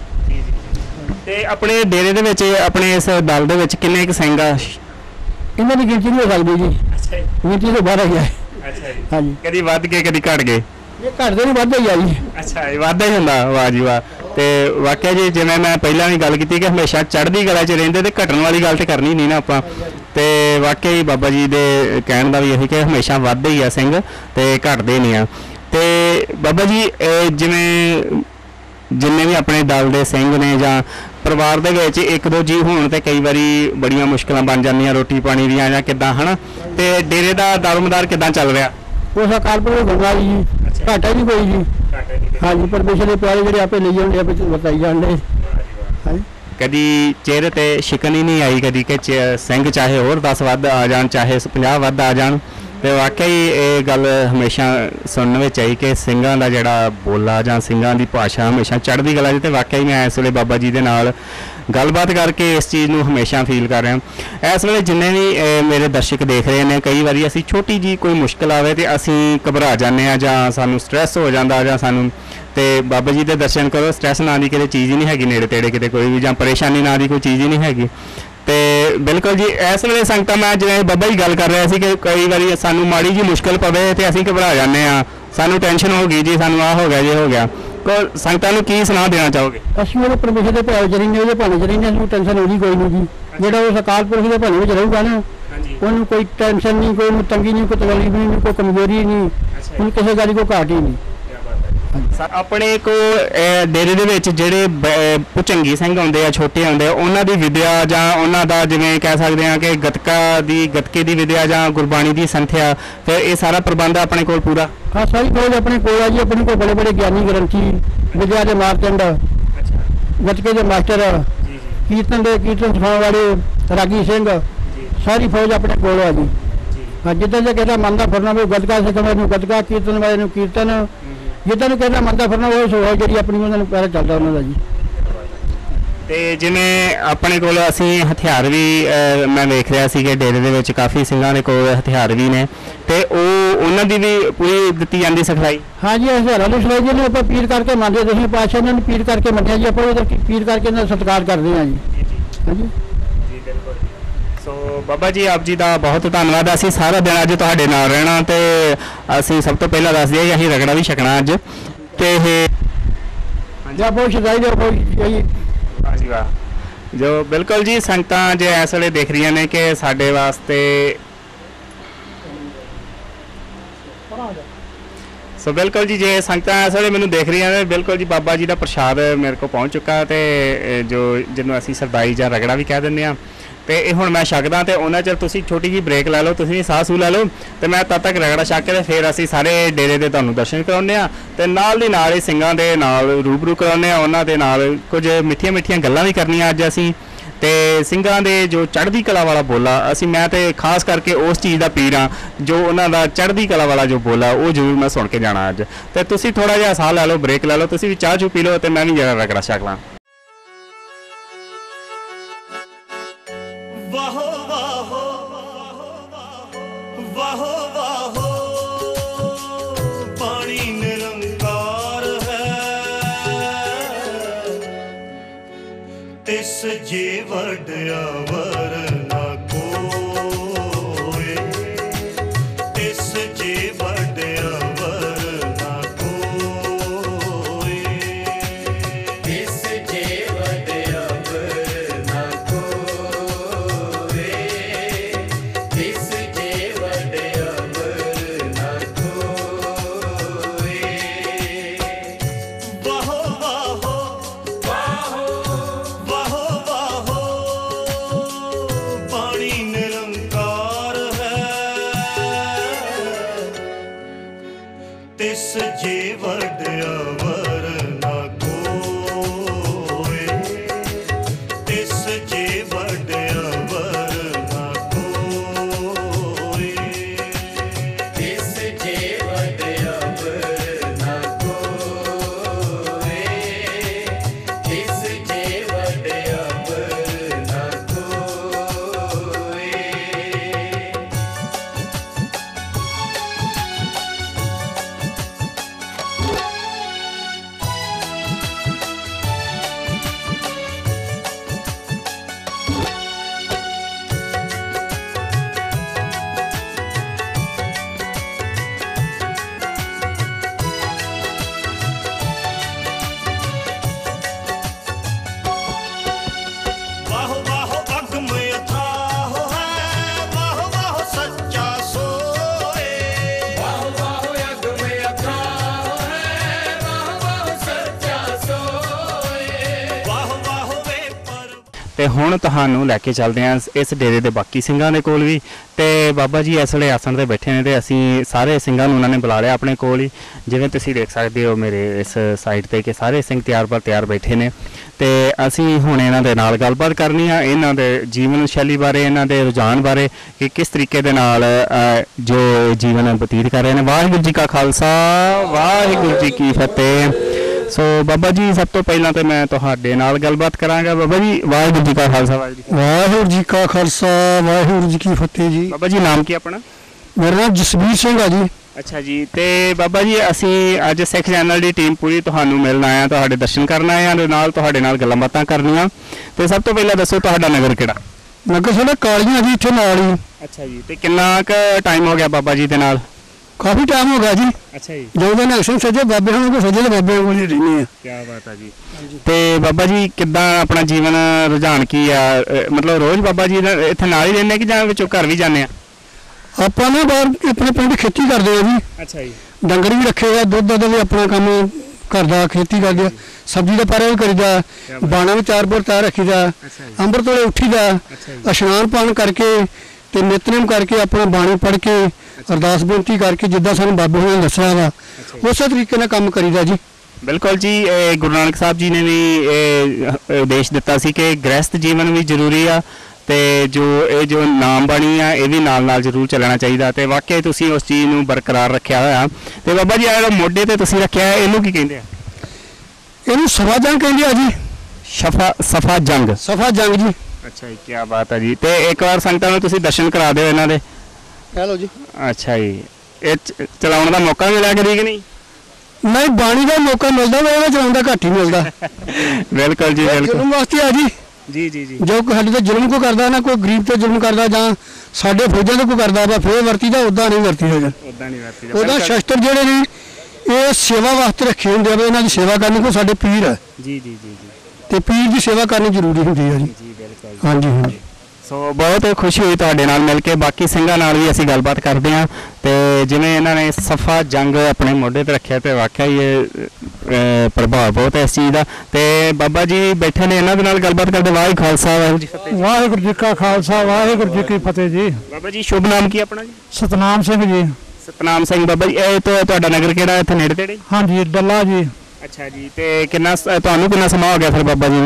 ਤੇ ਆਪਣੇ ਡੇਰੇ ਦੇ ਵਿੱਚ, ਆਪਣੇ ਇਸ ਦਲ ਦੇ ਵਿੱਚ ਕਿੰਨੇ ਕੁ ਸਿੰਘ ਆ? ਇਹਨਾਂ ਦੀ ਗਿਣਤੀ ਨਹੀਂ ਹੋ ਸਕਦੀ ਜੀ, ਗਿਣਤੀ ਤੋਂ ਬਾਹਰ ਹੀ ਆ। ਹਾਂਜੀ, ਕਦੀ ਵੱਧ ਗਏ ਕਦੀ ਘਟ ਗਏ? ਇਹ ਘਟਦੇ ਨਹੀਂ ਵੱਧਦੇ ਹੀ ਆ ਜੀ। ਅੱਛਾ, ਇਹ ਵਾਧਾ ਹੀ ਹੁੰਦਾ। ਵਾਹ ਜੀ ਵਾਹ। ਤੇ ਵਾਕਿਆ ਜੀ ਜਿਵੇਂ ਮੈਂ ਪਹਿਲਾਂ ਵੀ ਗੱਲ ਕੀਤੀ ਕਿ ਹਮੇਸ਼ਾ ਚੜ੍ਹਦੀ ਕਲਾ 'ਚ ਰਹਿੰਦੇ, ਤੇ ਘਟਣ ਵਾਲੀ ਗੱਲ ਤੇ ਕਰਨੀ ਨਹੀਂ ਨਾ ਆਪਾਂ। ਤੇ ਵਾਕਿਆ ਹੀ ਬਾਬਾ ਜੀ ਦੇ ਕਹਿਣ ਦਾ ਵੀ ਇਹੀ ਕਿ ਹਮੇਸ਼ਾ ਵੱਧਦੇ ਹੀ ਆ ਸਿੰਘ ਤੇ ਘਟਦੇ ਨਹੀਂ ਆ। ਤੇ ਬਾਬਾ ਜੀ ਜਿਵੇਂ ਜਿੰਨੇ ਵੀ ਆਪਣੇ ਦਲ ਦੇ ਸਿੰਘ ਨੇ ਜਾਂ ਪਰਿਵਾਰ ਦੇ ਵਿੱਚ ਇੱਕ ਦੋ ਜੀ ਹੋਣ ਤੇ ਕਈ ਵਾਰੀ ਬੜੀਆਂ ਮੁਸ਼ਕਲਾਂ ਬਣ ਜਾਂਦੀਆਂ ਰੋਟੀ ਪਾਣੀ ਦੀਆਂ ਜਾਂ ਕਿੱਦਾਂ, ਹਨਾ? ਤੇ ਡੇਰੇ ਦਾ ਦਾਰੋਮਦਾਰ ਕਿੱਦਾਂ ਚੱਲ ਰਿਹਾ? ਉਸ ਅਕਾਲ ਪੁਰਖ ਗੰਗਾ ਜੀ ਘਾਟਾ ਨਹੀਂ ਕੋਈ ਜੀ। ਹਾਂਜੀ, ਪਰਮੇਸ਼ਰ ਦੇ ਪਿਆਰੇ ਜਿਹੜੇ ਆਪੇ ਲਈ ਜਾਂਦੇ ਆਪੇ ਬਤਾਈ ਜਾਂਦੇ। ਹਾਂਜੀ, ਕਦੀ ਚਿਹਰੇ ਤੇ ਸ਼ਿਕਨ ਹੀ ਨਹੀਂ ਆਈ ਕਦੀ ਕਿ ਸਿੰਘ ਚਾਹੇ ਹੋਰ ਦਸ ਵੱਧ ਆ ਜਾਣ, ਚਾਹੇ ਪੰਜਾਹ ਵੱਧ ਆ ਜਾਣ? ਤੇ ਵਾਕਿਆ ਹੀ ਇਹ ਗੱਲ ਹਮੇਸ਼ਾ ਸੁਣਨ ਵਿੱਚ ਆਈ ਕਿ ਸਿੰਘਾਂ ਦਾ ਜਿਹੜਾ ਬੋਲਾ ਜਾਂ ਸਿੰਘਾਂ ਦੀ ਭਾਸ਼ਾ ਹਮੇਸ਼ਾ ਚੜ੍ਹਦੀ ਕਲਾ 'ਚ। ਤੇ ਵਾਕਿਆ ਹੀ ਮੈਂ ਇਸ ਵੇਲੇ ਬਾਬਾ ਜੀ ਦੇ ਨਾਲ ਗੱਲਬਾਤ ਕਰਕੇ ਇਸ ਚੀਜ਼ ਨੂੰ ਹਮੇਸ਼ਾ ਫੀਲ ਕਰ ਰਿਹਾ। ਇਸ ਵੇਲੇ ਜਿੰਨੇ ਵੀ ਮੇਰੇ ਦਰਸ਼ਕ ਦੇਖ ਰਹੇ ਨੇ, ਕਈ ਵਾਰੀ ਅਸੀਂ ਛੋਟੀ ਜੀ ਕੋਈ ਮੁਸ਼ਕਿਲ ਆਵੇ ਤੇ ਅਸੀਂ ਘਬਰਾ ਜਾਂਦੇ ਹਾਂ ਜਾਂ ਸਾਨੂੰ ਸਟ੍ਰੈਸ ਹੋ ਜਾਂਦਾ ਜਾਂ ਸਾਨੂੰ, ਤੇ ਬਾਬਾ ਜੀ ਦੇ ਦਰਸ਼ਨ ਕਰੋ, ਸਟ੍ਰੈਸ ਨਾਂ ਦੀ ਕਿਤੇ ਚੀਜ਼ ਹੀ ਨਹੀਂ ਹੈਗੀ ਨੇੜੇ ਤੇੜੇ ਕਿਤੇ ਕੋਈ ਵੀ, ਜਾਂ ਪਰੇਸ਼ਾਨੀ ਨਾਂ ਦੀ ਕੋਈ ਚੀਜ਼ ਹੀ ਨਹੀਂ ਹੈਗੀ। ਤੇ ਬਿਲਕੁਲ ਜੀ ਇਸ ਵੇਲੇ ਸੰਗਤਾਂ, ਮੈਂ ਜਿਵੇਂ ਬਾਬਾ ਜੀ ਗੱਲ ਕਰ ਰਿਹਾ ਸੀ ਕਿ ਕਈ ਵਾਰੀ ਸਾਨੂੰ ਮਾੜੀ ਜੀ ਮੁਸ਼ਕਿਲ ਪਵੇ ਤੇ ਅਸੀਂ ਘਬਰਾ ਜਾਂਦੇ ਹਾਂ, ਸਾਨੂੰ ਟੈਨਸ਼ਨ ਹੋ ਗਈ ਜੀ, ਸਾਨੂੰ ਆਹ ਹੋ ਗਿਆ ਜੀ ਹੋ ਗਿਆ। ਕੋ ਸੰਗਤਾਂ ਨੂੰ ਕੀ ਸੁਣਾ ਦੇਣਾ ਚਾਹੋਗੇ? ਅਸੀਂ ਉਹਦੇ ਪਰਮੇਸ਼ਰ ਦੇ ਪਿਆਰ 'ਚ ਰਹਿੰਦੇ, ਉਹਦੇ ਭਾਣੇ 'ਚ ਰਹਿੰਦੇ, ਸਾਨੂੰ ਟੈਨਸ਼ਨ ਉਹਦੀ ਕੋਈ ਨਹੀਂ ਜੀ। ਜਿਹੜਾ ਉਸ ਅਕਾਲ ਪੁਰਖ ਦੇ ਭਾਣੇ ਵਿੱਚ ਰਹੂਗਾ ਨਾ, ਉਹਨੂੰ ਕੋਈ ਟੈਨਸ਼ਨ ਨਹੀਂ, ਕੋਈ ਉਹਨੂੰ ਤੰਗੀ ਨਹੀਂ, ਕੋਈ ਤਕਲੀਫ ਨਹੀਂ, ਕੋਈ ਕਮਜ਼ੋਰੀ ਨਹੀਂ, ਉਹਨੂੰ ਕਿਸੇ ਗੱਲ ਦੀ ਕੋਈ ਘਾਟ ਹੀ ਨਹੀਂ। ਆਪਣੇ ਕੋ ਡੇਰੇ ਦੇ ਵਿੱਚ ਜਿਹੜੇ ਭੁਚੰਗੀ ਸਿੰਘ ਆਉਂਦੇ ਆ, ਛੋਟੇ ਆਉਂਦੇ ਆ, ਉਹਨਾਂ ਦੀ ਵਿਦਿਆ ਜਾਂ ਉਹਨਾਂ ਦਾ ਜਿਵੇਂ ਕਹਿ ਸਕਦੇ ਹਾਂ ਕਿ ਗੱਤਕਾ ਦੀ ਗੱਤਕੇ ਦੀ ਵਿਦਿਆ ਜਾਂ ਗੁਰਬਾਣੀ ਦੀ ਸੰਥਿਆ, ਫਿਰ ਇਹ ਸਾਰਾ ਪ੍ਰਬੰਧ ਆਪਣੇ ਕੋਲ ਪੂਰਾ? ਹਾਂ, ਸਾਰੀ ਫੌਜ ਆਪਣੇ ਕੋਲ ਆ ਜੀ। ਆਪਣੇ ਕੋਲ ਬੜੇ ਬੜੇ ਗਿਆਨੀ ਗ੍ਰੰਥੀ, ਵਿਦਿਆ ਦੇ ਮਾਰਤੰਡ, ਗੱਤਕੇ ਦੇ ਮਾਸਟਰ, ਕੀਰਤਨ ਦੇ ਕੀਰਤਨ ਸਿਖਾਉਣ ਵਾਲੇ ਰਾਗੀ ਸਿੰਘ, ਸਾਰੀ ਫੌਜ ਆਪਣੇ ਕੋਲ ਆ ਜੀ। ਹਾਂ, ਜਿੱਦਾਂ ਜੇ ਕਹਿੰਦਾ ਮੰਨਦਾ ਫਿਰਨਾ ਉਹ ਗੱਤਕਾ ਸਿੱਖਣ ਨੂੰ ਗੱਤਕਾ, ਕੀਰਤਨ ਵਾਲੇ ਨੂੰ ਕੀਰਤਨ, ਜਿੱਦਾਂ ਨੂੰ ਕਹਿੰਦਾ ਮੰਨਦਾ ਫਿਰਨਾ ਉਹ ਸੋਚ ਜਿਹੜੀ ਆਪਣੀ ਉਹਨਾਂ ਨੂੰ ਪੈਰਾ ਚੱਲਦਾ ਉਹਨਾਂ ਦਾ ਜੀ। ਤੇ ਜਿਵੇਂ ਆਪਣੇ ਕੋਲ ਅਸੀਂ ਹਥਿਆਰ ਵੀ ਮੈਂ ਵੇਖ ਰਿਹਾ ਸੀ ਕਿ ਡੇਰੇ ਦੇ ਵਿੱਚ ਕਾਫੀ ਸਿੰਘਾਂ ਦੇ ਕੋਲ ਹਥਿਆਰ ਵੀ ਨੇ, ਤੇ ਉਹ ਉਹਨਾਂ ਦੀ ਵੀ ਪੂਰੀ ਦਿੱਤੀ ਜਾਂਦੀ ਸਿਖਲਾਈ? ਹਾਂਜੀ, ਹਥਿਆਰਾਂ ਦੀ ਸਿਖਲਾਈ ਜਿਹਨੂੰ ਆਪਾਂ ਪੀਰ ਕਰਕੇ ਮੰਨਦੇ, ਦਸਵੇਂ ਪਾਤਸ਼ਾਹ ਇਹਨਾਂ ਨੂੰ ਪੀਰ ਕਰਕੇ ਮੰਨਿਆ ਜੀ, ਆਪਾਂ ਉਹਦਾ ਪੀਰ ਕਰਕੇ ਇਹਨਾਂ ਦਾ ਸਤਿਕਾਰ ਕਰਦੇ ਹਾਂ ਜੀ। ਹਾਂਜੀ, ਸੋ ਬਾਬਾ ਜੀ ਆਪ ਜੀ ਦਾ ਬਹੁਤ ਧੰਨਵਾਦ। ਅਸੀਂ ਸਾਰਾ ਦਿਨ ਅੱਜ ਤੁਹਾਡੇ ਨਾਲ ਰਹਿਣਾ, ਤੇ ਅਸੀਂ ਸਭ ਤੋਂ ਪਹਿਲਾਂ ਦੱਸ ਦਈਏ ਕਿ ਅਸੀਂ ਰਗੜਾ ਵੀ ਛਕਣਾ ਅੱਜ, ਤੇ ਇਹ ਜਾਂ ਬਹੁਤ ਸ਼ਦਾਈ ਦੇ ਕੋਈ ਜੀ ਵਾਹ। ਜੋ ਬਿਲਕੁਲ ਜੀ ਸੰਗਤਾਂ ਜੇ ਇਸ ਵੇਲੇ ਦੇਖ ਰਹੀਆਂ ਨੇ ਕਿ ਸਾਡੇ ਵਾਸਤੇ, ਸੋ ਬਿਲਕੁਲ ਜੀ ਜੇ ਸੰਗਤਾਂ ਇਸ ਵੇਲੇ ਮੈਨੂੰ ਦੇਖ ਰਹੀਆਂ ਨੇ, ਬਿਲਕੁਲ ਜੀ ਬਾਬਾ ਜੀ ਦਾ ਪ੍ਰਸ਼ਾਦ ਮੇਰੇ ਕੋਲ ਪਹੁੰਚ ਚੁੱਕਾ, ਤੇ ਜੋ ਜਿਹਨੂੰ ਅਸੀਂ ਸਰਦਾਈ ਜਾਂ ਰਗੜਾ ਵੀ ਕਹਿ ਦਿੰਦੇ ਹਾਂ, ਤੇ ਇਹ ਹੁਣ ਮੈਂ ਛਕਦਾ। ਤੇ ਉਹਨਾਂ ਚਿਰ ਤੁਸੀਂ ਛੋਟੀ ਜਿਹੀ ਬ੍ਰੇਕ ਲੈ ਲਓ, ਤੁਸੀਂ ਸਾਹ ਸੂ ਲੈ ਲਓ, ਤੇ ਮੈਂ ਤਦ ਤੱਕ ਰਗੜਾ ਛਕ ਕੇ ਤੇ ਫਿਰ ਅਸੀਂ ਸਾਰੇ ਡੇਰੇ ਦੇ ਤੁਹਾਨੂੰ ਦਰਸ਼ਨ ਕਰਾਉਂਦੇ ਹਾਂ, ਤੇ ਨਾਲ ਦੀ ਨਾਲ ਹੀ ਸਿੰਘਾਂ ਦੇ ਨਾਲ ਰੂਬਰੂ ਕਰਾਉਂਦੇ ਹਾਂ, ਉਹਨਾਂ ਦੇ ਨਾਲ ਕੁਝ ਮਿੱਠੀਆਂ ਮਿੱਠੀਆਂ ਗੱਲਾਂ ਵੀ ਕਰਨੀਆਂ ਅੱਜ ਅਸੀਂ। ਤੇ ਸਿੰਘਾਂ ਦੇ ਜੋ ਚੜ੍ਹਦੀ ਕਲਾ ਵਾਲਾ ਬੋਲਾ ਅਸੀਂ ਮੈਂ ਤੇ ਖਾਸ ਕਰਕੇ ਉਸ ਚੀਜ਼ ਦਾ ਪੀਰ ਹਾਂ ਜੋ ਉਹਨਾਂ ਦਾ ਚੜ੍ਹਦੀ ਕਲਾ ਵਾਲਾ ਜੋ ਬੋਲਾ ਉਹ ਜ਼ਰੂਰ ਮੈਂ ਸੁਣ ਕੇ ਜਾਣਾ ਅੱਜ। ਤੇ ਤੁਸੀਂ ਥੋੜਾ ਜਿਹਾ ਸਾਹ ਲੈ ਲਓ, ਬ੍ਰੇਕ ਲੈ ਲਓ, ਤੁਸੀਂ ਵੀ ਚਾਹ ਚੂ ਪੀ ਲਓ ਤੇ ਮੈਂ ਵੀ ਜਰਾ ਰਗੜਾ ਛਕ ਲਾਂ। ਵਾਹੋ ਵਾਹੋ ਵਾਹੋ ਵਾਹੋ ਪਾਣੀ ਨਿਰੰਕਾਰ ਹੈ, ਤਿਸ ਜੇ ਵਡਿਆਵਰ ਨਾ ਕੋਇ, ਤਿਸ ਜੇ ਵਡਿਆਵਰ ਨਾ ਕੋਇ, ਤਿਸ ਜੇ ਵਡਿਆਵਰ ਨਾ ਕੋਇ, ਤਿਸ ਜੇ ਵਡਿਆਵਰ ਨਾ ਕੋਇ। ਵਾਹੋ ਵਾਹੋ ਵਾਹੋ ਵਾਹੋ ਪਾਣੀ ਨਿਰੰਕਾਰ ਹੈ, ਤਿਸ ਜੇ ਵਡਿਆਵਰ ਨਾ ਕੋਇ, ਤਿਸ ਜੇ ਵਡਿਆਵਰ ਨਾ ਕੋਇ, ਤਿਸ ਜੇ ਵਡਿਆਵਰ ਨਾ ਕੋਇ, ਤਿਸ ਜੇ ਵਡਿਆਵਰ ਨਾ ਕੋਇ। ਵਾਹੋ ਵਾਹੋ ਅਗਮ ਅਥਾਹ ਹੈ, ਵਾਹੋ ਵਾਹੋ ਸੱਚਾ ਸੋਏ, ਵਾਹੋ ਵਾਹੋ ਅਗਮ ਅਥਾਹ ਹੈ, ਵਾਹੋ ਵਾਹੋ ਸੱਚਾ ਸੋਏ, ਵਾਹੋ ਵਾਹੋ ਵੇ ਪਰ। ਤੇ ਹੁਣ ਤੁਹਾਨੂੰ ਲੈ ਕੇ ਚੱਲਦੇ ਹਾਂ ਇਸ ਡੇਰੇ ਦੇ ਬਾਕੀ ਸਿੰਘਾਂ ਦੇ ਕੋਲ ਵੀ। ਤੇ ਬਾਬਾ ਜੀ ਇਸ ਵੇਲੇ ਆਸਣ ਤੇ ਬੈਠੇ ਨੇ ਤੇ ਅਸੀਂ ਸਾਰੇ ਸਿੰਘਾਂ ਨੂੰ ਉਹਨਾਂ ਨੇ ਬੁਲਾ ਲਿਆ ਆਪਣੇ ਕੋਲ ਹੀ। ਜਿਵੇਂ ਤੁਸੀਂ ਦੇਖ ਸਕਦੇ ਹੋ ਮੇਰੇ ਇਸ ਸਾਈਡ ਤੇ ਕਿ ਸਾਰੇ ਸਿੰਘ ਤਿਆਰ ਪਰ ਤਿਆਰ ਬੈਠੇ ਨੇ ਤੇ ਅਸੀਂ ਹੁਣ ਇਹਨਾਂ ਦੇ ਨਾਲ ਗੱਲਬਾਤ ਕਰਨੀ ਆ, ਇਹਨਾਂ ਦੇ ਜੀਵਨ ਸ਼ੈਲੀ ਬਾਰੇ, ਇਹਨਾਂ ਦੇ ਰੁਝਾਨ ਬਾਰੇ ਕਿ ਕਿਸ ਤਰੀਕੇ ਦੇ ਨਾਲ ਅ, ਜੋ ਜੀਵਨ ਬਤੀਤ ਕਰ ਰਹੇ ਨੇ। ਵਾਹਿਗੁਰੂ ਜੀ ਕਾ ਖਾਲਸਾ, ਵਾਹਿਗੁਰੂ ਜੀ ਕੀ ਫਤਿਹ। ਸੋ ਬਾਬਾ ਜੀ ਸਭ ਤੋਂ ਪਹਿਲਾਂ ਤੇ ਮੈਂ ਤੁਹਾਡੇ ਨਾਲ ਗੱਲਬਾਤ ਕਰਾਂਗਾ। ਬਾਬਾ ਜੀ ਵਾਹਿਗੁਰੂ ਜੀ ਕਾ ਖਾਲਸਾ, ਵਾਹਿਗੁਰੂ ਜੀ ਵਾਹਿਗੁਰੂ ਜੀ ਕਾ ਖਾਲਸਾ, ਵਾਹਿਗੁਰੂ ਜੀ ਕੀ ਫਤਿਹ ਜੀ। ਬਾਬਾ ਜੀ ਨਾਮ ਕੀ ਆਪਣਾ? ਮੇਰਾ ਨਾਮ ਜਸਬੀਰ ਸਿੰਘ ਆ ਜੀ। ਅੱਛਾ ਜੀ। ਤੇ ਬਾਬਾ ਜੀ ਅਸੀਂ ਅੱਜ ਸਿੱਖ ਚੈਨਲ ਦੀ ਟੀਮ ਪੂਰੀ ਤੁਹਾਨੂੰ ਮਿਲਣ ਆਏ ਹਾਂ, ਤੁਹਾਡੇ ਦਰਸ਼ਨ ਕਰਨ ਆਏ ਹਾਂ ਤੇ ਨਾਲ ਤੁਹਾਡੇ ਨਾਲ ਗੱਲਾਂ ਬਾਤਾਂ ਕਰਨੀਆਂ। ਤੇ ਸਭ ਤੋਂ ਪਹਿਲਾਂ ਦੱਸੋ ਤੁਹਾਡਾ ਨਗਰ ਕਿਹੜਾ? ਨਗਰ ਸਾਡਾ ਕਾਲੀਆਂ ਜੀ, ਇੱਥੇ ਨਾਲ ਹੀ। ਅੱਛਾ ਜੀ। ਤੇ ਕਿੰਨਾ ਕੁ ਟਾਈਮ ਹੋ ਗਿਆ ਬਾਬਾ ਜੀ ਦੇ ਨਾਲ? ਕਾਫੀ ਟਾਈਮ ਹੋ ਗਿਆ ਜੀ। ਅੱਛਾ ਜੀ। ਜਦੋਂ ਦੇ ਨਕਸ਼ੇ ਸੱਜੇ ਬਾਬੇ ਹਨ ਕੋ ਸੱਜੇ ਦੇ ਬਾਬੇ ਕੋਲ ਹੀ ਰਹਿੰਦੇ ਆ। ਕੀ ਬਾਤ ਹੈ ਜੀ। ਤੇ ਬਾਬਾ ਜੀ ਕਿੱਦਾਂ ਆਪਣਾ ਜੀਵਨ ਰੁਝਾਨ ਕੀ ਆ? ਅ, ਮਤਲਬ ਰੋਜ਼ ਬਾਬਾ ਜੀ ਦਾ ਇੱਥੇ ਨਾਲ ਹੀ ਰਹਿੰਦੇ ਕਿ ਜਾਂ ਵਿੱਚੋਂ ਘਰ ਵੀ ਜਾਂਦੇ ਆ? ਆਪਾਂ ਨਾ ਬਾਹਰ ਆਪਣੇ ਪਿੰਡ ਖੇਤੀ ਕਰਦੇ ਆ ਜੀ। ਅੱਛਾ ਜੀ। ਡੰਗਰ ਵੀ ਰੱਖੇ ਆ, ਦੁੱਧ ਦਾ ਵੀ ਆਪਣਾ ਕੰਮ ਕਰਦਾ, ਖੇਤੀ ਕਰਦੇ ਆ, ਸਬਜ਼ੀ ਦਾ ਪਾਰਾ ਵੀ ਕਰੀਦਾ, ਬਾਣਾ ਵੀ ਚਾਰ ਬੋਰ ਤਿਆਰ ਰੱਖੀਦਾ, ਅੰਬਰ ਤੋਲੇ ਉੱਠੀਦਾ, ਇਸ਼ਨਾਨ ਪਾਣ ਕਰਕੇ ਤੇ ਨਿਤਨੇਮ ਕਰਕੇ ਆਪਣਾ ਬਾਣੀ ਪੜ੍ਹ ਕੇ ਅਰਦਾਸ ਬੇਨਤੀ ਕਰਕੇ ਜਿੱਦਾਂ ਸਾਨੂੰ ਬਾਬੇ ਹੋਰਾਂ ਨੇ ਦੱਸਿਆ ਵਾ ਉਸੇ ਤਰੀਕੇ ਨਾਲ ਕੰਮ ਕਰੀਦਾ ਜੀ। ਬਿਲਕੁਲ ਜੀ। ਇਹ ਗੁਰੂ ਨਾਨਕ ਸਾਹਿਬ ਜੀ ਨੇ ਵੀ ਇਹ ਉਪਦੇਸ਼ ਦਿੱਤਾ ਸੀ ਕਿ ਗ੍ਰਸਥ ਜੀਵਨ ਵੀ ਜ਼ਰੂਰੀ ਆ ਤੇ ਜੋ ਇਹ ਜੋ ਨਾਮ ਬਾਣੀ ਆ ਇਹ ਵੀ ਨਾਲ ਨਾਲ ਜ਼ਰੂਰ ਚੱਲਣਾ ਚਾਹੀਦਾ। ਤੇ ਵਾਕਿਆ ਤੁਸੀਂ ਉਸ ਚੀਜ਼ ਨੂੰ ਬਰਕਰਾਰ ਰੱਖਿਆ ਹੋਇਆ। ਤੇ ਬਾਬਾ ਜੀ ਆ ਜਿਹੜਾ ਮੋਢੇ ਤੇ ਤੁਸੀਂ ਰੱਖਿਆ ਇਹਨੂੰ ਕੀ ਕਹਿੰਦੇ ਆ? ਇਹਨੂੰ ਸਫਾ ਜੰਗ ਕਹਿੰਦੇ ਆ ਜੀ। ਸਫਾ ਸਫਾ ਜੰਗ। ਸਫਾ ਜੰਗ ਜੀ। ਅੱਛਾ ਜੀ, ਕੀ ਬਾਤ ਹੈ ਜੀ। ਤੇ ਇੱਕ ਵਾਰ ਸੰਗਤਾਂ ਨੂੰ ਤੁਸੀਂ ਦਰਸ਼ਨ ਕਰਾ ਦਿਓ ਇਹਨਾਂ ਦੇ। ਕਹਿ ਲਓ ਜੀ। ਅੱਛਾ ਜੀ। ਇਹ ਚ- ਚਲਾਉਣ ਦਾ ਮੌਕਾ ਮਿਲਿਆ ਕਰੀ ਕਿ ਨਹੀਂ? ਨਹੀਂ, ਬਾਣੀ ਦਾ ਮੌਕਾ ਮਿਲਦਾ ਵਾ, ਇਹਦਾ ਚਲਾਉਣ ਦਾ ਘੱਟ ਹੀ ਮਿਲਦਾ। ਬਿਲਕੁਲ ਜੀ, ਬਿਲਕੁਲ ਜਨਮ ਵਾਸਤੇ ਆ ਜੀ। ਜੀ ਜੀ ਜੀ। ਜੋ ਕੋਈ ਸਾਡੇ ਤੇ ਜ਼ੁਲਮ ਕੋ ਕਰਦਾ ਨਾ, ਕੋਈ ਗਰੀਬ ਤੇ ਜ਼ੁਲਮ ਕਰਦਾ ਜਾਂ ਸਾਡੇ ਫੌਜਾਂ ਤੇ ਕੋਈ ਕਰਦਾ ਵਾ, ਫੇਰ ਵਰਤੀਦਾ, ਉਦਾਂ ਨਹੀਂ ਵਰਤੀਦਾ। ਉਦਾਂ ਨਹੀਂ ਵਰਤੀ ਉਹਦਾ ਸ਼ਸਤਰ ਜਿਹੜੇ ਨੇ ਇਹ ਸੇਵਾ ਵਾਸਤੇ ਰੱਖੇ ਹੁੰਦੇ ਆ ਵੀ ਇਹਨਾਂ ਦੀ ਸੇਵਾ ਕਰਨੀ, ਕੋਈ ਸਾਡੇ ਪੀਰ ਹੈ ਜੀ ਜੀ ਜੀ ਜੀ ਤੇ ਪੀਰ ਦੀ ਸੇਵਾ ਕਰਨੀ ਜ਼ਰੂਰੀ ਹੁੰਦੀ ਹੈ ਜੀ। ਜੀ ਬਿਲਕੁਲ। ਹਾਂਜੀ ਹਾਂਜੀ। ਸੋ ਬਹੁਤ ਖੁਸ਼ੀ ਹੋਈ ਤੁਹਾਡੇ ਨਾਲ ਮਿਲ ਕੇ। ਬਾਕੀ ਸਿੰਘਾਂ ਨਾਲ ਵੀ ਅਸੀਂ ਗੱਲਬਾਤ ਕਰਦੇ ਹਾਂ ਤੇ ਜਿਵੇਂ ਇਹਨਾਂ ਨੇ ਸਫਾ ਜੰਗ ਆਪਣੇ ਮੋਢੇ ਤੇ ਰੱਖਿਆ ਤੇ ਵਾਕਿਆ ਹੀ ਇਹ ਅਹ, ਪ੍ਰਭਾਵ ਬਹੁਤ ਹੈ ਇਸ ਚੀਜ਼ ਦਾ। ਤੇ ਬਾਬਾ ਜੀ ਬੈਠੇ ਨੇ, ਇਹਨਾਂ ਦੇ ਨਾਲ ਗੱਲਬਾਤ ਕਰਦੇ। ਵਾਹਿਗੁਰੂ ਖਾਲਸਾ, ਵਾਹਿਗੁਰੂ ਜੀ ਫਤਿਹ। ਵਾਹਿਗੁਰੂ ਜੀ ਕਾ ਖਾਲਸਾ, ਵਾਹਿਗੁਰੂ ਜੀ ਕੀ ਫਤਿਹ ਜੀ। ਬਾਬਾ ਜੀ ਸ਼ੁਭ ਨਾਮ ਕੀ ਆਪਣਾ ਜੀ? ਸਤਨਾਮ ਸਿੰਘ ਜੀ। ਸਤਨਾਮ ਸਿੰਘ। ਬਾਬਾ ਜੀ ਇਹ ਤੋਂ ਤੁਹਾਡਾ ਨਗਰ ਕਿਹੜਾ ਇੱਥੇ ਨੇੜੇ ਤੇੜੇ? ਹਾਂਜੀ, ਡੱਲਾ ਜੀ। ਅੱਛਾ ਜੀ। ਤੇ ਕਿੰਨਾ ਸ- ਤੁਹਾਨੂੰ ਕਿੰਨਾ ਸਮਾਂ ਹੋ ਗਿਆ ਫਿਰ ਬਾਬਾ ਜੀ ਨਾਲ?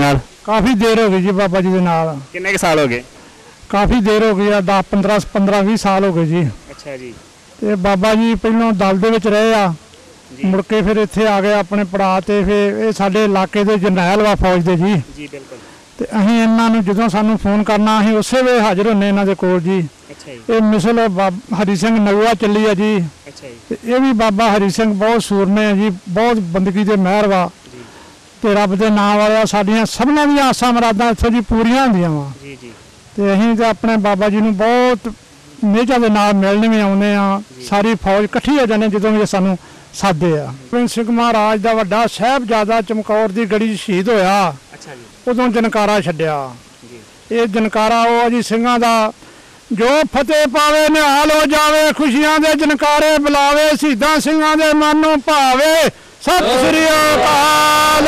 ਕਾਫੀ ਦੇਰ ਹੋ ਗਈ ਜੀ ਬਾਬਾ ਜੀ ਦੇ ਨਾਲ। ਕਿੰਨੇ ਕੁ ਸਾਲ ਹੋ ਗਏ? ਕਾਫੀ ਦੇਰ ਹੋ ਗਈ ਆ, ਦਸ ਪੰਦਰਾਂ ਪੰਦਰਾਂ ਵੀਹ ਸਾਲ ਹੋ ਗਏ ਜੀ। ਅੱਛਾ ਜੀ। ਤੇ ਬਾਬਾ ਜੀ ਪਹਿਲਾਂ ਦਲ ਦੇ ਵਿੱਚ ਰਹੇ ਆ, ਜੀ ਮੁੜ ਕੇ ਫਿਰ ਇੱਥੇ ਆ ਗਏ ਆਪਣੇ ਪੜਾਅ ਤੇ। ਫਿਰ ਇਹ ਸਾਡੇ ਇਲਾਕੇ ਦੇ ਜਰਨੈਲ ਵਾ ਫੌਜ ਦੇ ਜੀ। ਜੀ ਬਿਲਕੁਲ। ਤੇ ਅਸੀਂ ਇਹਨਾਂ ਨੂੰ ਜਦੋਂ ਸਾਨੂੰ ਫੋਨ ਕਰਨਾ ਅਸੀਂ ਉਸੇ ਵੇਲੇ ਹਾਜ਼ਰ ਹੁੰਨੇ ਇਹਨਾਂ ਦੇ ਕੋਲ ਜੀ। ਅੱਛਾ ਜੀ। ਇਹ ਮਿਸਲ ਬਾਬ- ਹਰੀ ਸਿੰਘ ਨਗਵਾ ਚੱਲੀ ਆ ਜੀ। ਅੱਛਾ ਜੀ। ਤੇ ਇਹ ਵੀ ਬਾਬਾ ਹਰੀ ਸਿੰਘ ਬਹੁਤ ਸੂਰਮੇ ਆ ਜੀ, ਬਹੁਤ ਬੰਦਗੀ ਦੇ ਮਿਹਰ ਵਾ ਜੀ ਤੇ ਰੱਬ ਦੇ ਨਾਮ ਵਾਲਿਆ ਸਾਡੀਆਂ ਸਭਨਾਂ ਦੀਆਂ ਆਸਾਂ ਮੁਰਾਦਾਂ ਇੱਥੇ ਜੀ ਪੂਰੀਆਂ ਹੁੰਦੀਆਂ ਵਾ। ਜੀ ਜੀ। ਤੇ ਅਸੀਂ ਤੇ ਆਪਣੇ ਬਾਬਾ ਜੀ ਨੂੰ ਬਹੁਤ ਮੇਜਾ ਦੇ ਨਾਲ ਮਿਲਣ ਵੀ ਆਉਂਦੇ ਆ। ਸਾਰੀ ਫੌਜ ਇਕੱਠੀ ਹੋ ਜਾਂਦੇ ਜਦੋਂ ਵੀ ਸਾਨੂੰ ਸਾਦੇ ਆ। ਗੋਬਿੰਦ ਸਿੰਘ ਮਹਾਰਾਜ ਦਾ ਵੱਡਾ ਸਾਹਿਬਜ਼ਾਦਾ ਚਮਕੌਰ ਦੀ ਗੜੀ 'ਚ ਸ਼ਹੀਦ ਹੋਇਆ, ਅੱਛਾ ਜੀ। ਉਦੋਂ ਜਨਕਾਰਾ ਛੱਡਿਆ। ਜੀ। ਇਹ ਜਨਕਾਰਾ ਉਹ ਆ ਜੀ ਸਿੰਘਾਂ ਦਾ, ਜੋ ਫਤਿਹ ਪਾਵੇ ਨਿਹਾਲ ਹੋ ਜਾਵੇ, ਖੁਸ਼ੀਆਂ ਦੇ ਜਨਕਾਰੇ ਬੁਲਾਵੇ, ਸ਼ਹੀਦਾਂ ਸਿੰਘਾਂ ਦੇ ਮਨ ਨੂੰ ਭਾਵੇ। ਸਤਿ ਸ੍ਰੀ ਅਕਾਲ।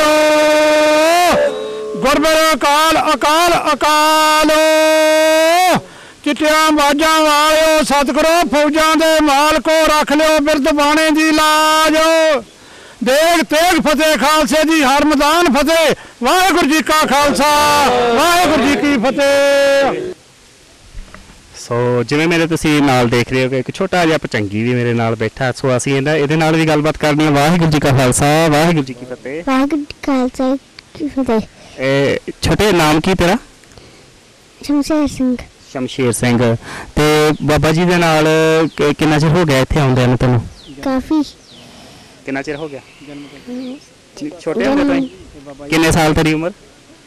ਗੁਰਬਖਸ਼ ਅਕਾਲ ਅਕਾਲ ਅਕਾਲ। ਚਿੱਟਿਆਂ ਬਾਜਾਂ ਵਾਲਿਓ ਸਤਿਗੁਰੂ ਫੌਜਾਂ ਦੇ ਮਾਲਕੋ, ਰੱਖ ਲਿਓ ਬਿਰਦ ਬਾਣੇ ਦੀ ਲਾਜ। ਦੇਗ ਤੇਗ ਫਤਿਹ ਖਾਲਸੇ ਦੀ, ਹਰ ਮੈਦਾਨ ਫਤਿਹ। ਵਾਹਿਗੁਰੂ ਜੀ ਕਾ ਖਾਲਸਾ, ਵਾਹਿਗੁਰੂ ਜੀ ਕੀ ਫਤਿਹ। ਸੋ ਜਿਵੇਂ ਮੇਰੇ ਤੁਸੀਂ ਨਾਲ ਦੇਖ ਰਹੇ ਹੋ ਕਿ ਇੱਕ ਛੋਟਾ ਜਿਹਾ ਪਚੰਗੀ ਵੀ ਮੇਰੇ ਨਾਲ ਬੈਠਾ, ਸੋ ਅਸੀਂ ਇਹਦਾ ਇਹਦੇ ਨਾਲ ਵੀ ਗੱਲਬਾਤ ਕਰਨੀ ਹੈ। ਵਾਹਿਗੁਰੂ ਜੀ ਕਾ ਖਾਲਸਾ, ਵਾਹਿਗੁਰੂ ਜੀ ਕੀ ਫਤਿਹ। ਵਾਹਿਗੁਰੂ ਜੀ ਕਾ ਖਾਲਸਾ ਕੀ ਫਤਿਹ। ਇਹ ਛੋਟੇ ਨਾਮ ਕੀ ਤੇਰਾ? ਸ਼ਮਸ਼ੇਰ ਸਿੰਘ। ਸ਼ਮਸ਼ੇਰ ਸਿੰਘ। ਤੇ ਬਾਬਾ ਜੀ ਦੇ ਨਾਲ ਕਿ- ਕਿੰਨਾ ਚਿਰ ਹੋ ਗਿਆ ਇੱਥੇ ਆਉਂਦਿਆਂ ਨੂੰ ਤੈਨੂੰ? ਕਾਫੀ ਕਿੰਨਾ ਚਿਰ ਹੋ ਗਿਆ? ਛੋਟੇ ਹੁੰਦੇ ਤੋਂ ਹੀ? ਕਿੰਨੇ ਸਾਲ ਤੇਰੀ ਉਮਰ?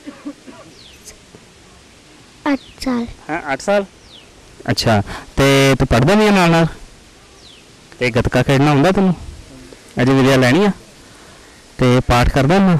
ਅੱਠ ਸਾਲ। ਹਾਂ ਅੱਠ ਸਾਲ। ਅੱਛਾ। ਤੇ ਤੂੰ ਪੜ੍ਹਦਾ ਵੀ ਆ ਨਾਲ ਨਾਲ? ਤੇ ਗੱਤਕਾ ਖੇਡਣਾ ਹੁੰਦਾ ਤੈਨੂੰ? ਅਜੇ ਵਿਦਿਆ ਲੈਣੀ ਆ ਤੇ ਪਾਠ ਕਰਦਾ ਨਾ?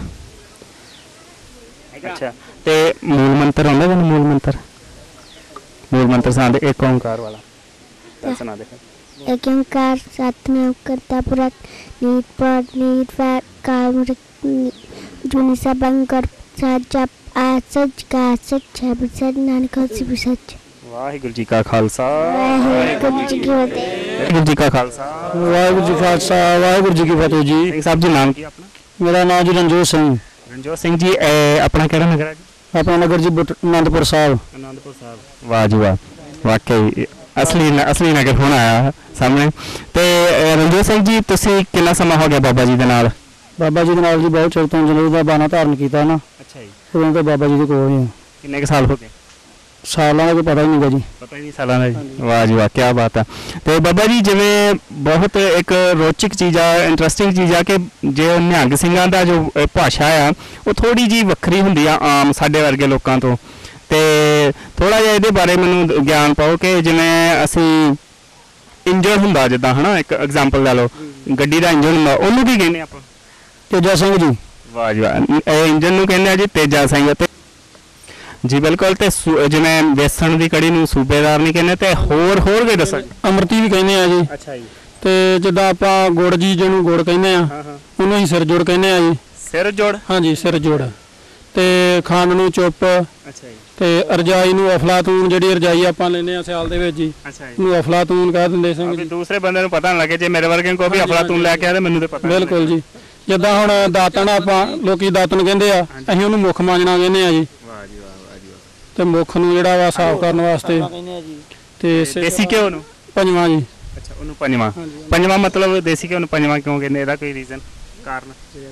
ਅੱਛਾ। ਤੇ ਮੂਲ ਮੰਤਰ ਆਉਂਦਾ ਤੈਨੂੰ? ਮੂਲ ਮੰਤਰ ਮੂਲ ਮੰਤਰ ਸੁਣਾ ਦੇ, ਇੱਕ ਓਂਕਾਰ ਵਾਲਾ ਤਾਂ ਸੁਣਾ ਦੇ। एक ओंकार सतनाम करता पुरत नीट पर नीट पर काम जूनी सबंकर सजप आ सच का सच है बिसर नानक से भी सच। ਵਾਹਿਗੁਰੂ ਜੀ ਕਾ ਖਾਲਸਾ, वाहिगुरु जी की फतेह। ਵਾਹਿਗੁਰੂ ਜੀ ਕਾ ਖਾਲਸਾ, ਵਾਹਿਗੁਰੂ ਜੀ ਕਾ ਖਾਲਸਾ, ਵਾਹਿਗੁਰੂ ਜੀ ਕੀ ਫਤਿਹ ਜੀ। ਸਿੰਘ ਸਾਹਿਬ ਜੀ ਨਾਮ ਕੀ ਆਪਣਾ? ਮੇਰਾ ਨਾਮ ਜੀ ਰਣਜੋਤ ਸਿੰਘ। ਰਣਜੋਤ ਸਿੰਘ ਜੀ। ਇਹ ਆਪਣਾ ਕਿਹੜਾ ਨਗਰ ਹੈ ਜੀ? ਆਪਣਾ ਨਗਰ ਜੀ ਬੁੱਟ- ਅਨੰਦਪੁਰ ਸਾਹਿਬ। ਅਨੰਦਪੁਰ ਸਾਹਿਬ। ਵਾਹ ਜੀ ਵਾਹ, ਵਾਕਈ ਅਸਲੀ ਨ- ਅਸਲੀ ਨਗਰ ਹੁਣ ਆਇਆ ਸਾਹਮਣੇ। ਤੇ ਅਹ, ਰਣਜੋਤ ਸਿੰਘ ਜੀ ਤੁਸੀਂ ਕਿੰਨਾ ਸਮਾਂ ਹੋ ਗਿਆ ਬਾਬਾ ਜੀ ਦੇ ਨਾਲ? ਬਾਬਾ ਜੀ ਦੇ ਨਾਲ ਜੀ ਬਹੁਤ ਚਿਰ ਤੋਂ ਜਦੋਂ ਦਾ ਬਾਣਾ ਧਾਰਨ ਕੀਤਾ ਨਾ, ਅੱਛਾ ਜੀ। ਉਦੋਂ ਤੋਂ ਬਾਬਾ ਜੀ ਦੇ ਕੋਲ ਹੀ ਆ। ਕਿੰਨੇ ਕੁ ਸਾਲ ਹੋ ਗਏ? ਸਾਲਾਂ ਦਾ ਕੋਈ ਪਤਾ ਹੀ ਨਹੀਂਗਾ ਜੀ। ਪਤਾ ਹੀ ਨਹੀਂ ਸਾਲਾਂ ਦਾ ਜੀ। ਵਾਹ ਜੀ ਵਾਹ, ਕੀ ਬਾਤ ਹੈ। ਤੇ ਬਾਬਾ ਜੀ ਜਿਵੇਂ ਬਹੁਤ ਇੱਕ ਰੋਚਕ ਚੀਜ਼ ਆ, ਇੰਟਰਸਟਿੰਗ ਚੀਜ਼ ਆ ਕਿ ਜੇ ਨਿਹੰਗ ਸਿੰਘਾਂ ਦਾ ਜੋ ਅਹ, ਭਾਸ਼ਾ ਆ ਉਹ ਥੋੜੀ ਜੀ ਵੱਖਰੀ ਹੁੰਦੀ ਆ ਆਮ ਸਾਡੇ ਵਰਗੇ ਲੋਕਾਂ ਤੋਂ। ਤੇ ਥੋੜਾ ਜਿਹਾ ਇਹਦੇ ਬਾਰੇ ਮੈਨੂੰ ਗਿਆਨ ਪਾਓ ਕਿ ਜਿਵੇਂ ਅਸੀਂ ਇੰਜਨ ਹੁੰਦਾ ਜਿੱਦਾਂ ਹਨਾ, ਇੱਕ ਐਗਜ਼ਾਮਪਲ ਲੈ ਲਓ, ਗੱਡੀ ਦਾ ਇੰਜਨ ਹੁੰਦਾ, ਉਹਨੂੰ ਕੀ ਕਹਿੰਦੇ ਆਪਾਂ? ਤੇਜਾ ਸਿੰਘ ਜੀ। ਵਾਹ ਜੀ ਵਾਹ, ਇਹ ਇੰਜਨ ਨੂੰ ਕਹਿੰਦੇ ਆ ਜੀ ਤੇਜਾ ਸਿੰਘ। ਤੇ ਜੀ ਬਿਲਕੁਲ। ਤੇ ਸੂ- ਜਿਵੇਂ ਬੇਸਣ ਦੀ ਕੜੀ ਨੂੰ ਸੂਬੇਦਾਰ ਨਹੀਂ ਕਹਿੰਦੇ, ਤੇ ਹੋਰ ਹੋਰ ਵੀ ਦੱਸੋ ਜੀ। ਅੰਮ੍ਰਿਤੀ ਵੀ ਕਹਿੰਦੇ ਆ ਜੀ। ਅੱਛਾ ਜੀ। ਤੇ ਜਿੱਦਾਂ ਆਪਾਂ ਗੁੜ ਜੀ ਜਿਹਨੂੰ ਗੁੜ ਕਹਿੰਦੇ ਆ, ਹਾਂ ਹਾਂ। ਉਹਨੂੰ ਹੀ ਸਿਰ ਜੋੜ ਕਹਿੰਦੇ ਆ ਜੀ। ਸਿਰ ਜੋੜ। ਹਾਂਜੀ, ਸਿਰ ਜੋੜ। ਤੇ ਖਾਣ ਨੂੰ ਚੁੱਪ। ਅੱਛਾ ਜੀ। ਤੇ ਰਜਾਈ ਨੂੰ ਅਫਲਾਤੂਨ, ਜਿਹੜੀ ਰਜਾਈ ਆਪਾਂ ਲੈਨੇ ਆ ਸਿਆਲ ਦੇ ਵਿੱਚ ਜੀ, ਅੱਛਾ ਜੀ। ਉਹਨੂੰ ਅਫਲਾਤੂਨ ਕਹਿ ਦਿੰਦੇ ਸਿੰਘ ਅਭੀ ਜੀ। ਦੂਸਰੇ ਬੰਦੇ ਨੂੰ ਪਤਾ ਨਾ ਲੱਗੇ, ਜੇ ਮੇਰੇ ਵਰਗੇ ਨੂੰ ਕੋਈ ਵੀ ਹਾਂਜੀ, ਅਫਲਾਤੂਨ ਲੈ ਕੇ ਆਏ ਤੇ ਮੈਨੂੰ ਤੇ ਪਤਾ ਨਹੀਂ ਬਿਲਕੁਲ ਜੀ। ਜਿੱਦਾਂ ਹੁਣ ਦਾਤਣ, ਆਪਾਂ ਲੋਕੀ ਦਾਤਣ ਕਹਿੰਦੇ ਆ, ਅਸੀਂ ਉਹਨੂੰ ਮੁੱਖ ਮਾਂਜਣਾ ਕਹਿੰਦੇ ਆ ਜੀ। ਵਾਹ ਜੀ ਵਾਹ, ਵਾਹ ਜੀ ਵਾਹ। ਤੇ ਮੁੱਖ ਨੂੰ ਜਿਹੜਾ ਵਾ ਸਾਫ਼ ਕਰਨ ਵਾਸਤੇ। ਤੇ ਸੇ- ਦੇਸੀ ਘਿਓ ਨੂੰ? ਪੰਜਵਾਂ ਜੀ। ਅੱਛਾ, ਉਹਨੂੰ ਪੰਜਵਾਂ। ਪੰਜਵਾਂ ਮਤਲਬ ਦੇਸੀ ਘਿਓ ਨੂੰ ਪੰਜਵਾਂ ਕਿਉਂ ਕਹਿੰਦੇ? ਇਹਦਾ ਕੋਈ ਰੀਜ਼ਨ, ਕਾਰਨ?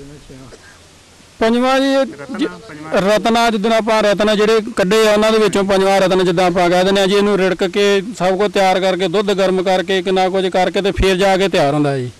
ਪੰਜਵਾਂ ਜੀ ਜ- ਰਤਨਾ, ਜਿੱਦਣ ਆਪਾਂ ਰਤਨ ਜਿਹੜੇ ਕੱਢੇ ਆ ਉਹਨਾਂ ਦੇ ਵਿੱਚੋਂ ਪੰਜਵਾਂ ਰਤਨ, ਜਿੱਦਾਂ ਆਪਾਂ ਕਹਿ ਦਿੰਦੇ ਆ ਜੀ, ਇਹਨੂੰ ਰਿੜਕ ਕੇ ਸਭ ਕੁਝ ਤਿਆਰ ਕਰਕੇ, ਦੁੱਧ ਗਰਮ ਕਰਕੇ, ਕਿੰਨਾ ਕੁਝ ਕਰਕੇ ਤੇ ਫਿਰ ਜਾ ਕੇ ਤਿਆਰ ਹੁੰਦਾ ਜੀ।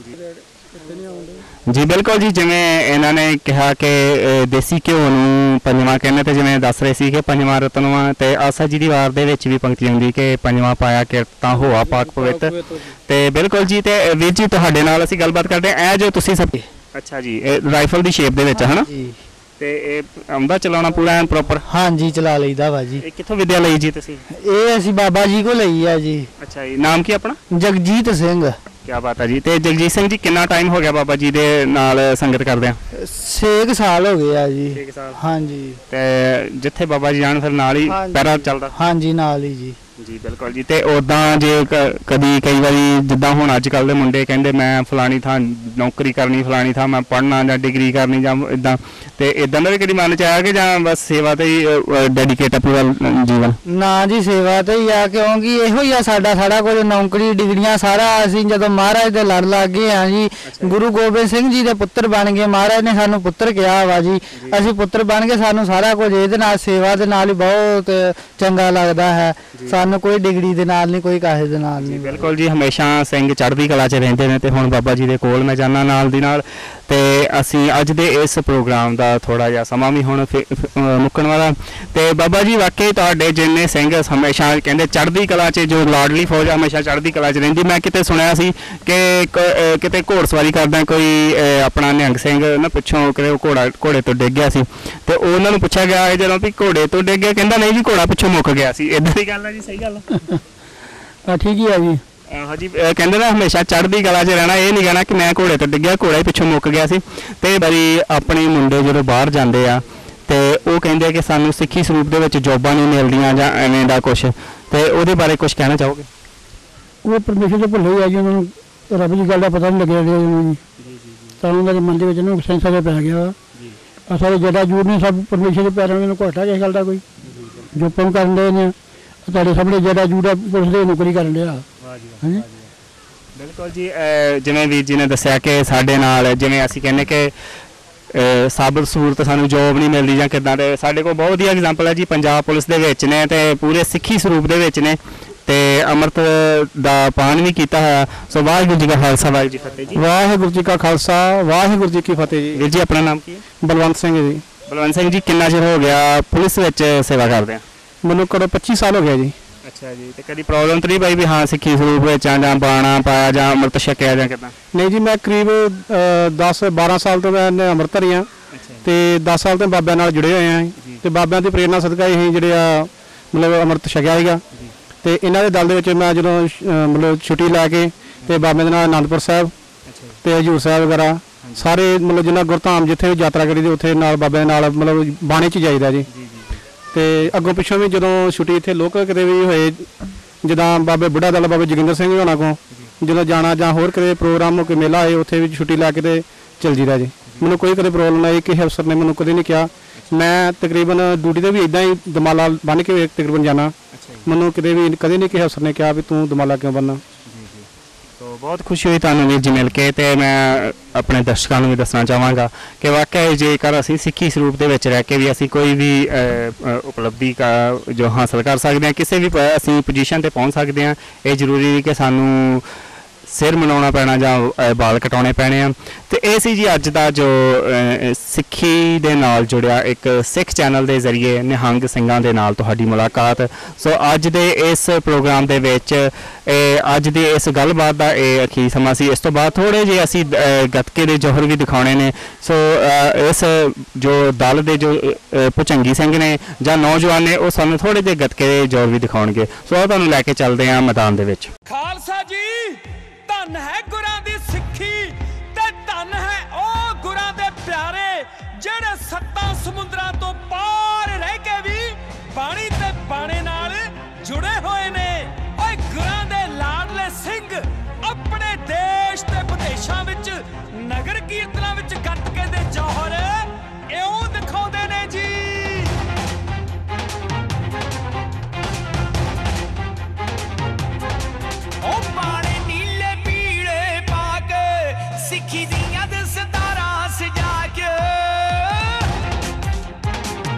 ਜੀ ਬਿਲਕੁਲ ਜੀ। ਜਿਵੇਂ ਇਹਨਾਂ ਨੇ ਕਿਹਾ ਕਿ ਅਹ, ਦੇਸੀ ਘਿਓ ਨੂੰ ਪੰਜਵਾਂ ਕਹਿੰਦੇ, ਤੇ ਜਿਵੇਂ ਦੱਸ ਰਹੇ ਸੀ ਕਿ ਪੰਜਵਾਂ ਰਤਨਵਾਂ, ਤੇ ਆਸਾ ਜੀ ਦੀ ਵਾਰ ਦੇ ਵਿੱਚ ਵੀ ਪੰਕਤੀ ਆਉਂਦੀ ਕਿ ਪੰਜਵਾਂ ਪਾਇਆ ਕਿਰਤਾਂ ਹੋਆ ਪਾਕ ਪਵਿੱਤ। ਤੇ ਬਿਲਕੁਲ ਜੀ। ਤੇ ਵੀਰ ਜੀ ਤੁਹਾਡੇ ਨਾਲ ਅਸੀਂ ਗੱਲਬਾਤ ਕਰਦੇ ਹਾਂ। ਇਹ ਜੋ ਤੁਸੀਂ ਸਭ, ਅੱਛਾ ਜੀ, ਇਹ ਰਾਈਫਲ ਦੀ ਸ਼ੇਪ ਦੇ ਵਿੱਚ ਹੈ ਨਾ? ਜੀ ਤੇ ਇਹ ਆਉਂਦਾ ਚਲਾਉਣਾ ਪੂਰਾ ਐਨ ਪ੍ਰੋਪਰ? ਹਾਂਜੀ, ਚਲਾ ਲਈਦਾ ਵਾ ਜੀ। ਇਹ ਕਿੱਥੋਂ ਵਿਦਿਆ ਲਈ ਜੀ ਤੁਸੀਂ? ਇਹ ਅਸੀਂ ਬਾਬਾ ਜੀ ਕੋ ਲਈ ਆ ਜੀ। ਅੱਛਾ ਜੀ। ਨਾਮ ਕੀ ਆਪਣਾ? ਜਗਜੀਤ ਸਿੰਘ। ਕੀ ਬਾਤ ਹੈ ਜੀ। ਤੇ ਜਗਜੀਤ ਸਿੰਘ ਜੀ ਕਿੰਨਾ ਟਾਈਮ ਹੋ ਗਿਆ ਬਾਬਾ ਜੀ ਦੇ ਨਾਲ ਸੰਗਤ ਕਰਦੇ ਆ? ਛੇ ਕੁ ਸਾਲ ਹੋ ਗਏ ਆ ਜੀ। ਛੇ ਸਾਲ। ਹਾਂਜੀ ਤੇ ਜਿੱਥੇ ਬਾਬਾ ਜੀ ਜਾਣ ਫਿਰ ਨਾਲ ਹੀ ਹਾਂਜੀ। ਪੈਰਾ ਚੱਲਦਾ? ਹਾਂਜੀ, ਨਾਲ ਹੀ ਜੀ। ਜੀ ਬਿਲਕੁਲ ਜੀ। ਤੇ ਉਦਾਂ ਜੇ ਕ- ਕਦੀ ਕਈ ਵਾਰੀ ਜਿੱਦਾਂ ਹੁਣ ਅੱਜ ਕੱਲ੍ਹ ਦੇ ਮੁੰਡੇ ਕਹਿੰਦੇ ਮੈਂ ਫਲਾਣੀ ਥਾਂ ਨੌਕਰੀ ਕਰਨੀ, ਫਲਾਣੀ ਥਾਂ ਮੈਂ ਪੜ੍ਹਨਾ ਜਾਂ ਡਿਗਰੀ ਕਰਨੀ ਜਾਂ ਇਦਾਂ, ਤੇ ਇਦਾਂ ਦਾ ਵੀ ਕਦੀ ਮਨ ਚ ਆਇਆ ਕਿ ਜਾਂ ਬਸ ਸੇਵਾ ਤੇ ਹੀ ਡੈਡੀਕੇਟ ਪੂਰਾ ਜੀਵਨ? ਨਾ ਜੀ ਸੇਵਾ ਤੇ ਹੀ ਆ, ਕਿਉਂਕਿ ਇਹੋ ਹੀ ਆ ਸਾਡਾ ਸਾਰਾ ਕੁਝ, ਨੌਕਰੀ ਡਿਗਰੀਆਂ ਸਾਰਾ। ਅਸੀਂ ਜਦੋਂ ਮਹਾਰਾਜ ਦੇ ਲੜ ਲੱਗ ਗਏ ਆ ਜੀ, ਗੁਰੂ ਗੋਬਿੰਦ ਸਿੰਘ ਜੀ ਦੇ ਪੁੱਤਰ ਬਣ ਗਏ, ਮਹਾਰਾਜ ਨੇ ਸਾਨੂੰ ਪੁੱਤਰ ਕਿਹਾ ਵਾ ਜੀ, ਅਸੀਂ ਪੁੱਤਰ ਬਣ ਕੇ ਸਾਨੂੰ ਸਾਰਾ ਕੁਝ ਇਹਦੇ ਨਾਲ ਸੇਵਾ ਦੇ ਨਾਲ ਹੀ ਬਹੁਤ ਚੰਗਾ ਲੱਗਦਾ ਹੈ। ਸਾਨੂੰ ਕੋਈ ਡਿਗਰੀ ਦੇ ਨਾਲ ਨਹੀਂ, ਕੋਈ ਕਾਹੇ ਦੇ ਨਾਲ ਨਹੀਂ। ਬਿਲਕੁਲ ਜੀ, ਹਮੇਸ਼ਾ ਸਿੰਘ ਚੜ੍ਹਦੀ ਕਲਾ 'ਚ ਰਹਿੰਦੇ ਨੇ। ਤੇ ਹੁਣ ਬਾਬਾ ਜੀ ਦੇ ਕੋਲ ਮੈਂ ਜਾਣਾ ਨਾਲ ਦੀ ਨਾਲ, ਤੇ ਅਸੀਂ ਅੱਜ ਦੇ ਇਸ ਪ੍ਰੋਗਰਾਮ ਦਾ ਥੋੜਾ ਜਿਹਾ ਸਮਾਂ ਵੀ ਹੁਣ ਫਿ- ਫਿ- ਅਹ ਮੁੱਕਣ ਵਾਲਾ। ਤੇ ਬਾਬਾ ਜੀ ਵਾਕਈ ਤੁਹਾਡੇ ਜਿੰਨੇ ਸਿੰਘ ਹਮੇਸ਼ਾ ਕਹਿੰਦੇ ਚੜ੍ਹਦੀ ਕਲਾ 'ਚ, ਜੋ ਲਾਡਲੀ ਫੌਜ ਹਮੇਸ਼ਾ ਚੜ੍ਹਦੀ ਕਲਾ 'ਚ ਰਹਿੰਦੀ। ਮੈਂ ਕਿਤੇ ਸੁਣਿਆ ਸੀ ਕਿ ਕ- ਅਹ ਕਿਤੇ ਘੋੜਸਵਾਰੀ ਕਰਦਾ ਕੋਈ ਅਹ ਆਪਣਾ ਨਿਹੰਗ ਸਿੰਘ ਨਾ ਪਿੱਛੋਂ ਕਿਤੇ ਉਹ ਘੋੜਾ ਘੋੜੇ ਤੋਂ ਡਿੱਗ ਗਿਆ ਸੀ, ਤੇ ਉਹਨਾਂ ਨੂੰ ਪੁੱਛਿਆ ਗਿਆ ਇਹ ਜਦੋਂ ਵੀ ਘੋੜੇ ਤੋਂ ਡਿੱਗ ਗਿਆ, ਕਹਿੰਦਾ ਨਹੀਂ ਜੀ ਘੋੜਾ ਪਿੱਛੋਂ ਮੁੱਕ ਗਿਆ ਸੀ। ਇਦਾਂ ਦੀ ਗੱਲ ਹੈ ਜੀ? ਸਹੀ ਗੱਲ ਹੈ? ਆ ਠੀਕ ਹੀ ਆ ਜੀ। ਹਾਂਜੀ, ਅਹ ਕਹਿੰਦੇ ਨਾ ਹਮੇਸ਼ਾ ਚੜ੍ਹਦੀ ਕਲਾ 'ਚ ਰਹਿਣਾ, ਇਹ ਨਹੀਂ ਕਹਿਣਾ ਕਿ ਮੈਂ ਘੋੜੇ ਤੋਂ ਡਿੱਗਿਆ, ਘੋੜਾ ਹੀ ਪਿੱਛੋਂ ਮੁੱਕ ਗਿਆ ਸੀ। ਤੇ ਬੜੀ ਆਪਣੇ ਮੁੰਡੇ ਜਦੋਂ ਬਾਹਰ ਜਾਂਦੇ ਆ ਤੇ ਉਹ ਕਹਿੰਦੇ ਕਿ ਸਾਨੂੰ ਸਿੱਖੀ ਸਰੂਪ ਦੇ ਵਿੱਚ ਜੋਬਾਂ ਨਹੀਂ ਮਿਲਦੀਆਂ ਜਾਂ ਐਵੇਂ ਦਾ ਕੁਝ, ਤੇ ਉਹਦੇ ਬਾਰੇ ਕੁਝ ਕਹਿਣਾ ਚਾਹੋਗੇ? ਉਹ ਪਰਮੇਸ਼ਰ ਦੇ ਭੁੱਲੇ ਹੀ ਆ ਜੀ, ਉਹਨਾਂ ਨੂੰ ਰੱਬ ਦੀ ਗੱਲ ਦਾ ਪਤਾ ਨਹੀਂ ਲੱਗਿਆ ਜੀ ਉਹਨੂੰ ਜੀ। ਤਾਂ ਉਹਨਾਂ ਦੇ ਮਨ ਦੇ ਵਿੱਚ ਨਾ ਸੈਂਸਾ ਜਿਹਾ ਪੈ ਗਿਆ ਵਾ। ਆ ਸਾਰੇ ਜੜਾ ਜੂੜ ਨੇ ਸਭ ਪਰਮੇਸ਼ਰ ਦੇ ਪਿਆਰਿਆਂ ਨੂੰ ਘਾਟਾ ਕਿਸੇ ਗੱਲ ਦਾ ਕੋਈ ਜੋ ਕੰਮ ਕਰਨ ਦੇ ਨੇ। ਤੁਹਾਡੇ ਸਾਹਮਣੇ ਜੜਾ ਜੂੜਾ ਪੁਲਿਸ ਦੇ ਨੌਕਰੀ ਕਰਨ ਡਿਆ। ਹਾਂਜੀ ਬਿਲਕੁਲ ਜੀ, ਅਹ ਜਿਵੇਂ ਵੀਰ ਜੀ ਨੇ ਦੱਸਿਆ ਕਿ ਸਾਡੇ ਨਾਲ ਜਿਵੇਂ ਅਸੀਂ ਕਹਿੰਦੇ ਕਿ ਅਹ ਸਾਬਤ ਸਹੂਲਤ ਸਾਨੂੰ ਜੋਬ ਨਹੀਂ ਮਿਲਦੀ ਜਾਂ ਕਿੱਦਾਂ, ਦੇ ਸਾਡੇ ਕੋਲ ਬਹੁਤ ਵਧੀਆ ਐਗਜ਼ਾਮਪਲ ਹੈ ਜੀ। ਪੰਜਾਬ ਪੁਲਿਸ ਦੇ ਵਿੱਚ ਨੇ ਤੇ ਪੂਰੇ ਸਿੱਖੀ ਸਰੂਪ ਦੇ ਵਿੱਚ ਨੇ, ਤੇ ਅੰਮ੍ਰਿਤ ਦਾ ਪਾਨ ਵੀ ਕੀਤਾ ਹੋਇਆ। ਸੋ ਵਾਹਿਗੁਰੂ ਜੀ ਕਾ ਖਾਲਸਾ, ਵਾਹਿਗੁਰੂ ਜੀ ਕੀ ਫਤਿਹ ਜੀ। ਵਾਹਿਗੁਰੂ ਜੀ ਕਾ ਖਾਲਸਾ, ਵਾਹਿਗੁਰੂ ਜੀ ਕੀ ਫਤਿਹ ਜੀ। ਵੀਰ ਜੀ ਆਪਣਾ ਨਾਮ ਕੀ ਹੈ? ਬਲਵੰਤ ਸਿੰਘ ਜੀ। ਬਲਵੰਤ ਸਿੰਘ ਜੀ, ਕਿੰਨਾ ਚਿਰ ਹੋ ਗਿਆ ਪੁਲਿਸ ਵਿੱਚ ਸੇਵਾ ਕਰਦੇ ਆ? ਮੈਨੂੰ ਕਰੋ ਪੱਚੀ ਸਾਲ ਹੋ ਗਿਆ ਜੀ। ਅੱਛਾ ਜੀ। ਤੇ ਕਦੀ ਪ੍ਰੋਬਲਮ ਤਾਂ ਨਹੀਂ ਪਈ ਵੀ ਹਾਂ ਸਿੱਖੀ ਸਰੂਪ ਵਿੱਚ ਆ ਜਾਂ ਬਾਣਾ ਪਾਇਆ ਜਾਂ ਅੰਮ੍ਰਿਤ ਛਕਿਆ ਜਾਂ ਕਿੱਦਾਂ? ਨਹੀਂ ਜੀ, ਮੈਂ ਕਰੀਬ ਦਸ ਬਾਰਾਂ ਸਾਲ ਤੋਂ ਮੈਂ ਅੰਮ੍ਰਿਤ ਧਾਰੀ ਹਾਂ, ਤੇ ਦਸ ਸਾਲ ਤੋਂ ਬਾਬਿਆਂ ਨਾਲ ਜੁੜੇ ਹੋਏ ਹਾਂ, ਤੇ ਬਾਬਿਆਂ ਦੀ ਪ੍ਰੇਰਨਾ ਸਦਕਾ ਅਸੀਂ ਜਿਹੜੇ ਆ ਮਤਲਬ ਅੰਮ੍ਰਿਤ ਛਕਿਆ ਸੀਗਾ। ਤੇ ਇਹਨਾਂ ਦੇ ਦਲ ਦੇ ਵਿੱਚ ਮੈਂ ਜਦੋਂ ਅਹ ਮਤਲਬ ਛੁੱਟੀ ਲੈ ਕੇ ਤੇ ਬਾਬਿਆਂ ਦੇ ਨਾਲ ਅਨੰਦਪੁਰ ਸਾਹਿਬ ਤੇ ਹਜੂਰ ਸਾਹਿਬ ਵਗੈਰਾ ਸਾਰੇ ਮਤਲਬ ਜਿੰਨਾ ਗੁਰਧਾਮ ਜਿੱਥੇ ਵੀ ਯਾਤਰਾ ਕਰੀ ਦੀ ਉੱਥੇ ਨਾਲ ਬਾਬਿਆਂ ਦੇ ਨਾਲ ਮਤਲਬ ਬਾਣੇ 'ਚ ਜਾਈਦਾ ਜੀ। ਤੇ ਅੱਗੋਂ ਪਿੱਛੋਂ ਵੀ ਜਦੋਂ ਛੁੱਟੀ ਇੱਥੇ ਲੋਕਲ ਕਿਤੇ ਵੀ ਹੋਏ, ਜਿੱਦਾਂ ਬਾਬੇ ਬੁੱਢਾ ਦਲ ਬਾਬੇ ਜੋਗਿੰਦਰ ਸਿੰਘ ਹੋਣਾ ਕੋਲ ਜਦੋਂ ਜਾਣਾ ਜਾਂ ਹੋਰ ਕਿਤੇ ਪ੍ਰੋਗਰਾਮ ਕੋਈ ਮੇਲਾ ਹੋਏ ਉੱਥੇ ਵੀ ਛੁੱਟੀ ਲੈ ਕੇ ਤੇ ਚਲ ਜੀਦਾ ਜੀ। ਮੈਨੂੰ ਕੋਈ ਕਦੇ ਪ੍ਰੋਬਲਮ ਨਹੀਂ, ਕਿਸੇ ਅਫਸਰ ਨੇ ਮੈਨੂੰ ਕਦੇ ਨਹੀਂ ਕਿਹਾ। ਮੈਂ ਤਕਰੀਬਨ ਡਿਊਟੀ ਤੇ ਵੀ ਇਦਾਂ ਹੀ ਦਮਾਲਾ ਬੰਨ੍ਹ ਕੇ ਤਕਰੀਬਨ ਜਾਣਾ, ਮੈਨੂੰ ਕਿਤੇ ਵੀ ਕਦੇ ਨਹੀਂ ਕਿਸੇ ਅਫਸਰ ਨੇ ਕਿਹਾ ਵੀ ਤੂੰ ਦਮਾਲਾ ਕਿਉਂ ਬੰਨ੍ਹਣਾ। ਤੋ ਬਹੁਤ ਖੁਸ਼ੀ ਹੋਈ ਤੁਹਾਨੂੰ ਵੀਰ ਜੀ ਮਿਲ ਕੇ, ਤੇ ਮੈਂ ਆਪਣੇ ਦਰਸ਼ਕਾਂ ਨੂੰ ਵੀ ਦੱਸਣਾ ਚਾਹਾਂਗਾ ਕਿ ਵਾਕਈ ਜੇਕਰ ਅਸੀਂ ਸਿੱਖੀ ਸਰੂਪ ਦੇ ਵਿੱਚ ਰਹਿ ਕੇ ਵੀ ਅਸੀਂ ਕੋਈ ਵੀ ਅ, ਅ, ਉਪਲਬਧੀ ਕਾ ਜੋ ਹਾਸਲ ਕਰ ਸਕਦੇ ਹਾਂ, ਕਿਸੇ ਵੀ ਪ- ਅਸੀਂ ਪੋਜੀਸ਼ਨ ਤੇ ਪਹੁੰਚ ਸਕਦੇ ਹਾਂ। ਇਹ ਜ਼ਰੂਰੀ ਨਹੀਂ ਕਿ ਸਾਨੂੰ ਸਿਰ ਮਨਾਉਣਾ ਪੈਣਾ ਜਾਂ ਅ, ਵਾਲ ਕਟਾਉਣੇ ਪੈਣੇ ਆ। ਤੇ ਇਹ ਸੀ ਜੀ ਅੱਜ ਦਾ ਜੋ ਅ, ਸਿੱਖੀ ਦੇ ਨਾਲ ਜੁੜਿਆ ਇੱਕ ਸਿੱਖ ਚੈਨਲ ਦੇ ਜ਼ਰੀਏ ਨਿਹੰਗ ਸਿੰਘਾਂ ਦੇ ਨਾਲ ਤੁਹਾਡੀ ਮੁਲਾਕਾਤ। ਸੋ ਅੱਜ ਦੇ ਇਸ ਪ੍ਰੋਗਰਾਮ ਦੇ ਵਿੱਚ ਇਹ ਅੱਜ ਦੀ ਇਸ ਗੱਲਬਾਤ ਦਾ ਇਹ ਅਖੀਰ ਸਮਾਂ ਸੀ। ਇਸ ਤੋਂ ਬਾਅਦ ਥੋੜੇ ਜਿਹੇ ਅਸੀਂ ਅ, ਗੱਤਕੇ ਦੇ ਜੋਹਰ ਵੀ ਦਿਖਾਉਣੇ ਨੇ। ਸੋ ਅ, ਇਸ ਜੋ ਦਲ ਦੇ ਜੋ ਅ, ਭੁਜੰਗੀ ਸਿੰਘ ਨੇ ਜਾਂ ਨੌਜਵਾਨ ਨੇ, ਉਹ ਸਾਨੂੰ ਥੋੜੇ ਜਿਹੇ ਗੱਤਕੇ ਦੇ ਜੋਹਰ ਵੀ ਦਿਖਾਉਣਗੇ। ਸੋ ਆਓ ਤੁਹਾਨੂੰ ਲੈ ਕੇ ਚੱਲਦੇ ਹਾਂ ਮੈਦਾਨ ਦੇ ਵਿੱਚ। ਖਾਲਸਾ ਜੀ, ਧੰਨ ਹੈ ਗੁਰਾਂ ਦੀ ਸਿੱਖੀ ਤੇ ਧੰਨ ਹੈ ਉਹ ਗੁਰਾਂ ਦੇ ਪਿਆਰੇ ਜਿਹੜੇ ਸੱਤਾਂ ਸਮੁੰਦਰਾਂ ਤੋਂ ਪਾਰ ਰਹਿ ਕੇ ਵੀ ਬਾਣੀ ਤੇ ਬਾਣੇ ਨਾਲ ਜੁੜੇ ਹੋਏ ਨੇ। ਓਏ ਗੁਰਾਂ ਦੇ ਲਾਡਲੇ ਸਿੰਘ ਆਪਣੇ ਦੇਸ਼ ਤੇ ਵਿਦੇਸ਼ਾਂ ਵਿੱਚ ਨਗਰ ਕੀਰਤਨਾਂ ਵਿੱਚ ਗੱਤਕੇ ਦੇ ਜੌਹਰ ਇਉਂ ਦਿਖਾਉਂਦੇ ਨੇ ਜੀ। ਉਹ ਬਾਣੇ ਨੀਲੇ ਪੀਲੇ ਪਾ ਕੇ ਸਿੱਖੀ ਦੀਆਂ ਦਸਤਾਰਾਂ ਸਜਾ ਕੇ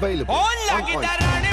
Available ਉਹ on ਲੱਗਦਾ Oi. ਰਾਣੀ